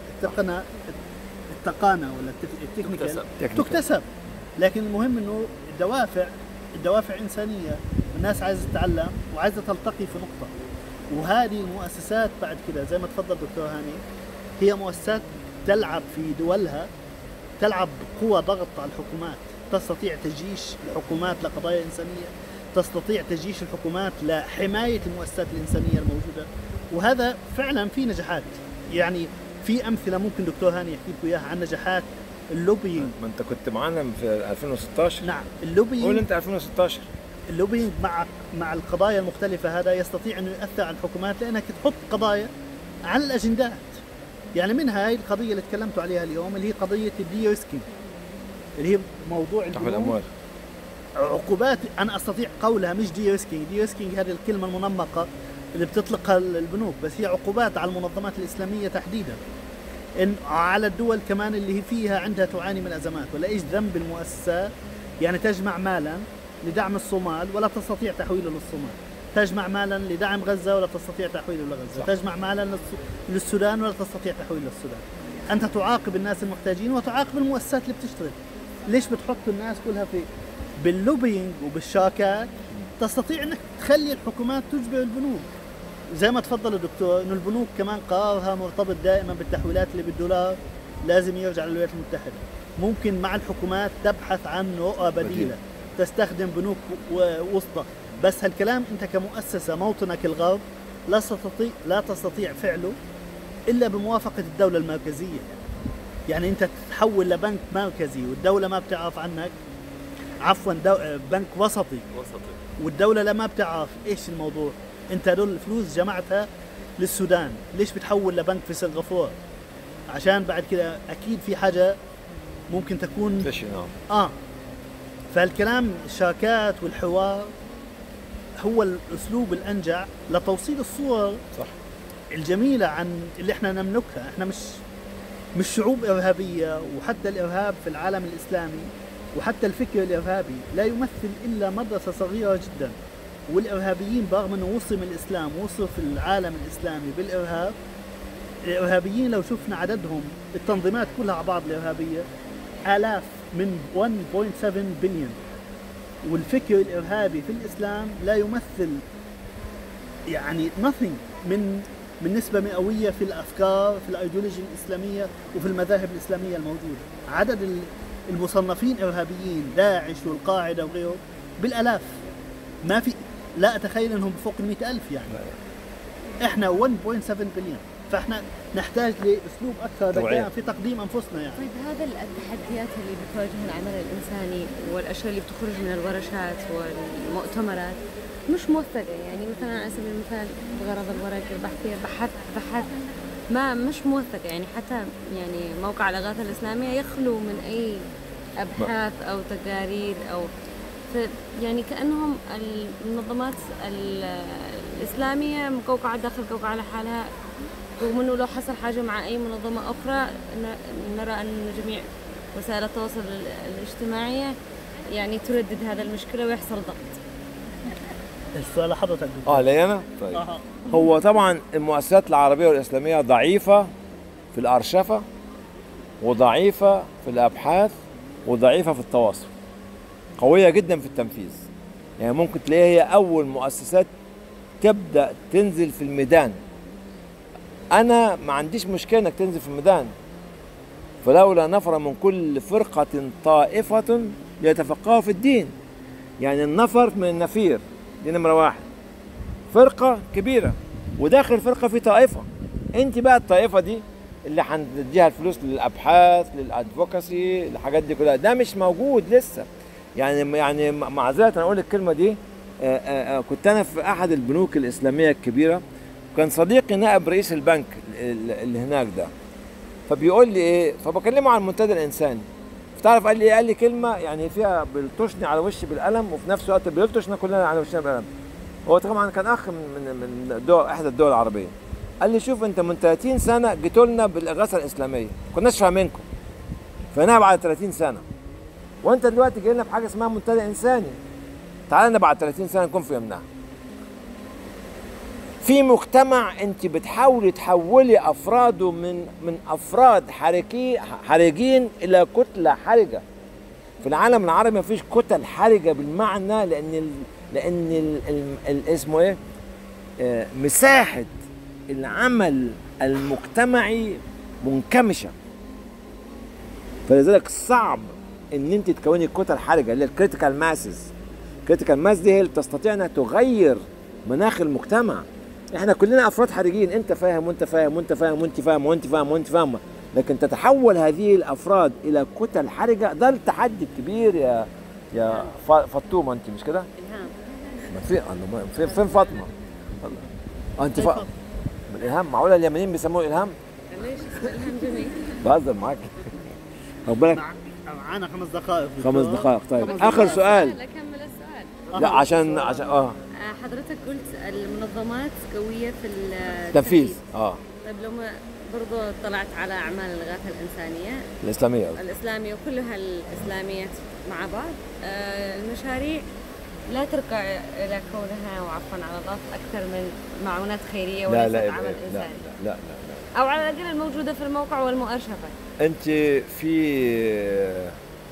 التقانه ولا التكنيكال تكتسب، لكن المهم انه الدوافع انسانيه، الناس عايزه تتعلم وعايزه تلتقي في نقطه. وهذه المؤسسات بعد كده زي ما تفضل دكتور هاني هي مؤسسات تلعب في دولها، تلعب قوة ضغط على الحكومات، تستطيع تجيش الحكومات لقضايا إنسانية، تستطيع تجيش الحكومات لحماية المؤسسات الإنسانية الموجودة. وهذا فعلا في نجاحات، يعني في أمثلة ممكن دكتور هاني يحكي لكم إياها عن نجاحات اللوبينج. ما أنت كنت معنا في 2016. نعم اللوبينج. قول أنت 2016. اللوبينج مع القضايا المختلفة هذا يستطيع أنه يؤثر على الحكومات لأنك تحط قضايا على الأجندات. يعني منها هاي القضية اللي تكلمتوا عليها اليوم اللي هي قضية الدي ريسكينج، اللي هي موضوع الأموال. عقوبات أنا أستطيع قولها مش دي ريسكينج، دي ريسكينج هذه الكلمة المنمقة اللي بتطلقها البنوك، بس هي عقوبات على المنظمات الإسلامية تحديدا، إن على الدول كمان اللي هي فيها عندها تعاني من أزمات. ولا إيش ذنب المؤسسات يعني تجمع مالا لدعم الصومال ولا تستطيع تحويله للصومال، تجمع مالا لدعم غزة ولا تستطيع تحويله لغزة، تجمع مالا للسودان ولا تستطيع تحويله للسودان. أنت تعاقب الناس المحتاجين وتعاقب المؤسسات اللي بتشتغل. ليش بتحط الناس كلها باللوبينج وبالشراكات؟ تستطيع أنك تخلي الحكومات تجبر البنوك زي ما تفضل الدكتور إنه البنوك كمان قرارها مرتبط دائما بالتحويلات اللي بالدولار لازم يرجع للولايات المتحدة. ممكن مع الحكومات تبحث عن رؤى بديلة تستخدم بنوك وسطى، بس هالكلام انت كمؤسسه موطنك الغرب لا تستطيع فعله الا بموافقه الدوله المركزيه. يعني انت تتحول لبنك مركزي والدوله ما بتعرف عنك، عفوا بنك وسطي والدوله لا ما بتعرف ايش الموضوع. انت هدول الفلوس جمعتها للسودان، ليش بتحول لبنك في سنغافوره؟ عشان بعد كده اكيد في حاجه ممكن تكون فالكلام الشراكات والحوار هو الاسلوب الانجع لتوصيل الصور صح الجميله عن اللي احنا نملكها. احنا مش شعوب ارهابيه، وحتى الارهاب في العالم الاسلامي وحتى الفكر الارهابي لا يمثل الا مدرسه صغيره جدا. والارهابيين برغم انه وصم الاسلام وصف العالم الاسلامي بالارهاب، الارهابيين لو شفنا عددهم التنظيمات كلها على بعض الارهابيه آلاف من 1.7 بليون. والفكر الارهابي في الاسلام لا يمثل يعني nothing من نسبة مئوية في الافكار في الايديولوجيا الاسلاميه وفي المذاهب الاسلاميه الموجوده. عدد المصنفين ارهابيين داعش والقاعده وغيره بالالاف، ما في، لا اتخيل انهم بفوق 100,000 يعني. احنا 1.7 بليون، فاحنا نحتاج لاسلوب اكثر ذكاء في تقديم انفسنا يعني. طيب هذا التحديات اللي بتواجه العمل الانساني والاشياء اللي بتخرج من الورشات والمؤتمرات مش موثقه، يعني مثلا على سبيل المثال بغرض الورقه البحثيه بحث ما مش موثقه، يعني حتى يعني موقع الإغاثة الإسلامية يخلو من اي ابحاث او تقارير او يعني كانهم المنظمات الاسلاميه مقوقعه داخل قوقعه على حالها، رغم انه لو حصل حاجه مع اي منظمه اخرى نرى ان جميع وسائل التواصل الاجتماعيه يعني تردد هذا المشكله ويحصل ضغط. السؤال لحضرتك. لي انا؟ طيب. هو طبعا المؤسسات العربيه والاسلاميه ضعيفه في الارشفه وضعيفه في الابحاث وضعيفه في التواصل، قويه جدا في التنفيذ. يعني ممكن تلاقيها هي اول مؤسسات تبدا تنزل في الميدان. انا ما عنديش مشكله انك تنزل في الميدان، فلولا نفر من كل فرقه طائفه ليتفقهوا في الدين. يعني النفر من النفير دي نمره واحد، فرقه كبيره وداخل الفرقه في طائفه، انت بقى الطائفه دي اللي هنديها الفلوس للابحاث للادفوكاسي الحاجات دي كلها، ده مش موجود لسه. يعني معذره انا اقول الكلمه دي، كنت انا في احد البنوك الاسلاميه الكبيره، كان صديقي نائب رئيس البنك اللي هناك ده، فبيقول لي ايه، فبكلمه عن المنتدى الانساني، فتعرف قال لي ايه؟ قال لي كلمه يعني فيها بيلطشني على وشي بالقلم وفي نفس الوقت بيلطشنا كلنا على وشنا بالقلم. هو طبعا كان اخ من دول احدى الدول العربيه. قال لي شوف انت من 30 سنه جيتوا لنا بالاغاثه الاسلاميه، ما كناش فاهمينكم، فهنا بعد 30 سنه، وانت دلوقتي جاي لنا بحاجه اسمها منتدى انساني، تعال لنا بعد 30 سنه نكون فهمناها. في مجتمع انت بتحاولي تحولي افراده من افراد حرجين الى كتله حرجه. في العالم العربي ما فيش كتل حرجه بالمعنى، لان اسمه ايه، مساحه العمل المجتمعي منكمشه، فلذلك صعب ان انت تكوني كتل حرجه اللي هي الكريتيكال ماسز. الكريتيكال ماس دي هي اللي تستطيع انها تغير مناخ المجتمع. احنا كلنا افراد حرجين، انت فاهم وانت فاهم وانت فاهم وانت فاهم وانت فاهم وانت فاهمه، لكن تتحول هذه الافراد الى كتل حرجه، ده التحدي الكبير يا فاطمه. انت مش كده؟ الهام. فين فاطمه؟ انت الالهام؟ معقوله اليمنيين بيسموه الهام؟ ليش الهام جميل؟ بهزر معاك. ربنا معانا 5 دقائق. 5 دقائق. طيب اخر سؤال. اكمل السؤال. لا عشان حضرتك قلت المنظمات قويه في التنفيذ. طيب لو ما برضو طلعت على اعمال الاغاثه الانسانيه الاسلاميه وكلها الاسلاميات مع بعض، المشاريع لا ترجع الى كونها وعفوا على الله اكثر من معونات خيريه وليست عمل انساني. لا او على الاقل الموجوده في الموقع والمؤرشفه. انت في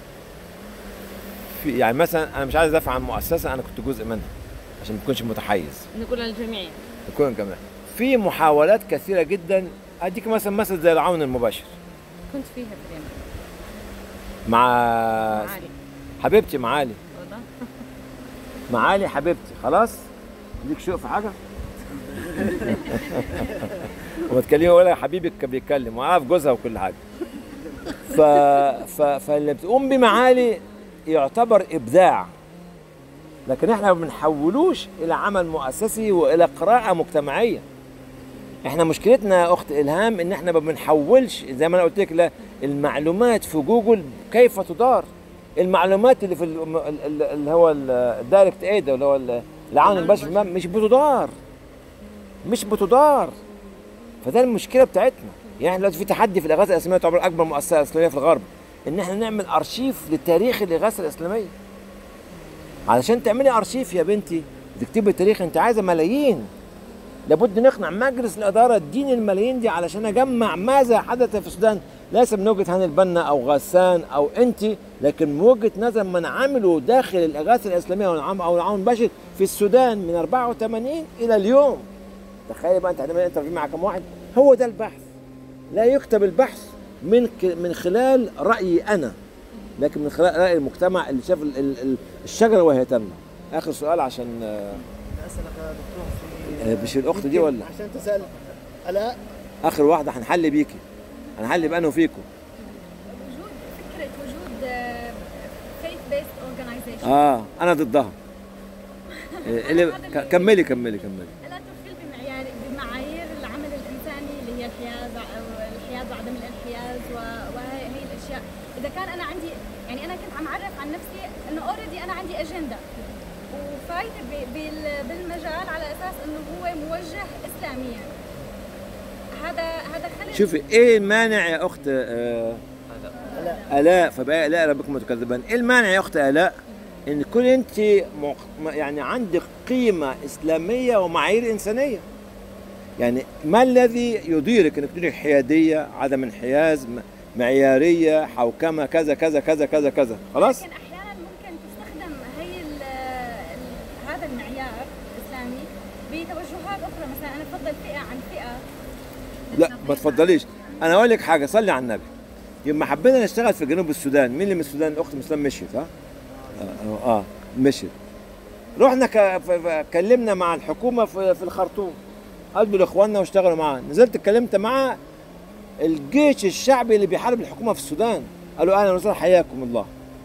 يعني مثلا انا مش عايز ادافع عن مؤسسه انا كنت جزء منها عشان ما اكونش متحيز، نقول الجميع نكون الجميع. في محاولات كثيره جدا، اديك مثل زي العون المباشر كنت فيها في اليمن مع معالي حبيبتي معالي حبيبتي. خلاص ليك شوق في حاجه؟ وما تكلمي ولا حبيبك كان بيتكلم وعارف جوزها وكل حاجه. فاللي بتقوم بمعالي يعتبر ابداع، لكن احنا ما بنحولوش الى عمل مؤسسي والى قراءه مجتمعيه. احنا مشكلتنا يا اخت الهام ان احنا ما بنحولش زي ما انا قلت لك المعلومات في جوجل كيف تدار. المعلومات اللي في اللي هو الدايركت ايد اللي هو العون البشري مش بتدار. فده المشكله بتاعتنا. يعني دلوقتي في تحدي في الاغاثه الاسلاميه، تعتبر اكبر مؤسسه اسلاميه في الغرب، ان احنا نعمل ارشيف لتاريخ الاغاثه الاسلاميه. علشان تعملي ارشيف يا بنتي تكتبي التاريخ انت عايزه ملايين. لابد نقنع مجلس الاداره الديني الملايين دي علشان اجمع ماذا حدث في السودان، ليس من وجهه هاني البنا او غسان او انت، لكن من وجهه نظر من عملوا داخل الاغاثه الاسلاميه او العون البشري في السودان من 84 الى اليوم. تخيل بقى انت هتعمل انترفيو مع كم واحد. هو ده البحث. لا يكتب البحث من خلال رايي انا، لكن من خلال راي المجتمع اللي شاف الشجره وهي تنمو. اخر سؤال عشان اسالك يا دكتور مش الاخت دي ولا عشان تسال الاء. اخر واحده هنحل بيكي، هنحل بانا وفيكم. فكره وجود faith based organization انا ضدها. كملي. لا تخل بمعايير العمل الانساني اللي هي الحياد وعدم الانحياز وهي الاشياء. اذا كان انا عندي يعني انا كنت عم اعرف عن نفسي انه اوريدي انا عندي اجنده وفايته بالمجال على اساس انه هو موجه اسلاميا. هذا خلل. شوفي ايه المانع يا اخت الاء؟ فبقى الاء ربكم تكذبان. ايه المانع يا اخت الاء ان كل انت يعني عندك قيمه اسلاميه ومعايير انسانيه؟ يعني ما الذي يديرك انك تكوني حياديه، عدم انحياز، معياريه، حوكمه، كذا كذا كذا كذا كذا، خلاص؟ لكن احيانا ممكن تستخدم هذا المعيار الاسلامي بتوجهات اخرى، مثلا انا افضل فئه عن فئه. لا ما تفضليش. انا اقول لك حاجه، صلي على النبي. لما حبينا نشتغل في جنوب السودان، مين اللي من السودان؟ الاخت مسلم مشيت. مشيت. رحنا كلمنا مع الحكومه في الخرطوم، قالوا لاخواننا واشتغلوا معانا. نزلت اتكلمت مع الجيش الشعبي اللي بيحارب الحكومه في السودان، قالوا اهلا وسهلا حياكم الله.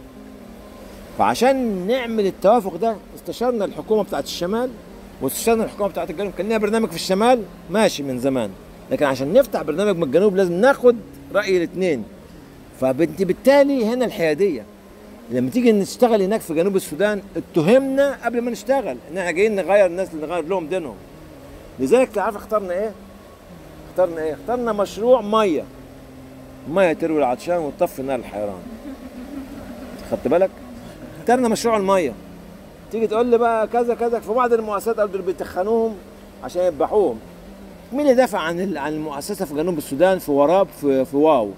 فعشان نعمل التوافق ده استشرنا الحكومه بتاعت الشمال واستشرنا الحكومه بتاعت الجنوب. كان لنا برنامج في الشمال ماشي من زمان، لكن عشان نفتح برنامج من الجنوب لازم ناخد راي الاثنين. فبالتالي هنا الحياديه. لما تيجي نشتغل هناك في جنوب السودان اتهمنا قبل ما نشتغل ان احنا جايين نغير الناس اللي نغير لهم دينهم. لذلك تعرف اخترنا ايه؟ اخترنا مشروع ميه تروي العطشان وتطفي نار الحيران. خدت بالك؟ اخترنا مشروع الميه. تيجي تقول لي بقى كذا كذا، في بعض المؤسسات قالوا بيتخنوهم عشان يذبحوهم. مين اللي دافع عن المؤسسه في جنوب السودان في وراب في واو؟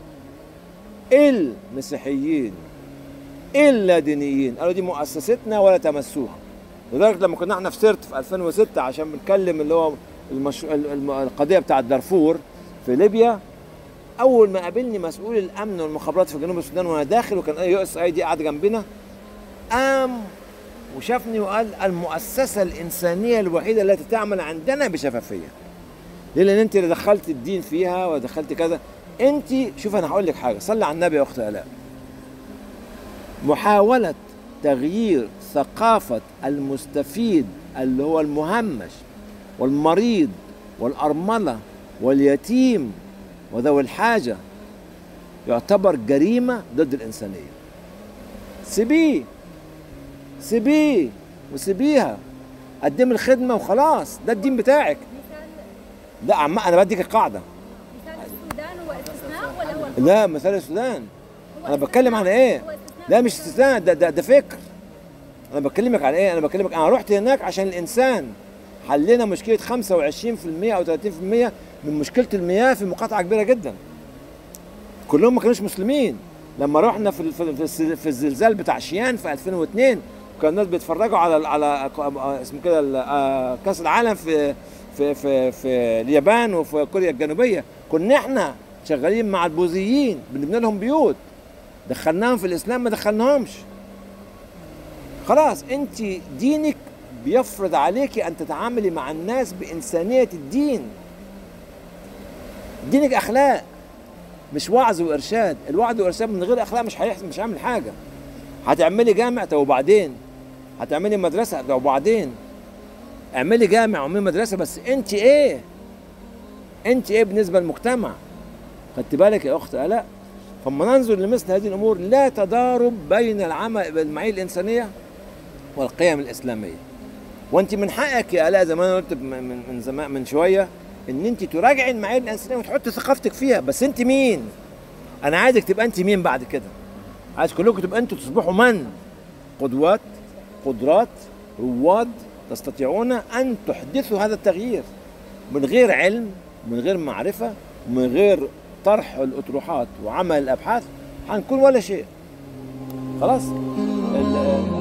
المسيحيين اللادينيين قالوا دي مؤسستنا ولا تمسوها. لذلك لما كنا احنا في سرت في 2006 عشان بنتكلم اللي هو القضيه بتاعت دارفور في ليبيا، اول ما قابلني مسؤول الامن والمخابرات في جنوب السودان وانا داخل، وكان يو اس اي دي قاعد جنبنا، قام وشافني وقال المؤسسه الانسانيه الوحيده التي تعمل عندنا بشفافيه. ليه؟ لان انت اللي دخلت الدين فيها ودخلت كذا. انت شوف انا هقول لك حاجه، صلي على النبي يا اخت الاء. محاوله تغيير ثقافه المستفيد اللي هو المهمش والمريض والارمله واليتيم وذوي الحاجه يعتبر جريمه ضد الانسانيه. سيبيه وسيبيها، قدم الخدمه وخلاص، ده الدين بتاعك. لا انا بديك القاعده. مثال السودان هو استثناء ولا هو؟ لا مثال السودان انا بتكلم عن ايه؟ لا مش استثناء، ده فكر. انا بكلمك على ايه؟ انا رحت هناك عشان الانسان. حلينا مشكله 25% او 30% من مشكله المياه في مقاطعه كبيره جدا. كلهم ما كانوش مسلمين. لما رحنا في الزلزال بتاع شيان في 2002 كان الناس بيتفرجوا على اسمه كده كاس العالم في اليابان وفي كوريا الجنوبيه، كنا احنا شغالين مع البوذيين بنبني لهم بيوت. دخلناهم في الاسلام؟ ما دخلناهمش. خلاص انت دينك بيفرض عليك ان تتعاملي مع الناس بانسانيه الدين. دينك اخلاق. مش وعظ وارشاد. الوعظ والارشاد من غير اخلاق مش هعمل حاجه. هتعملي جامع طب وبعدين؟ هتعملي مدرسه طب وبعدين؟ اعملي جامع واعملي مدرسه، بس انت ايه؟ انت ايه بالنسبه للمجتمع؟ خدت بالك يا اخت الاء؟ فلما ننظر لمثل هذه الامور لا تضارب بين المعايير الانسانيه والقيم الاسلاميه. وانت من حقك يا الاء زي ما انا قلت من شويه ان انت تراجعي المعايير الانسانيه وتحطي ثقافتك فيها، بس انت مين؟ انا عايزك تبقى انت مين بعد كده؟ عايز كلكم تبقى انتوا تصبحوا من؟ قدوات، قدرات، رواد تستطيعون ان تحدثوا هذا التغيير. من غير علم، من غير معرفه، من غير طرح الاطروحات وعمل الابحاث هنكون ولا شيء. خلاص؟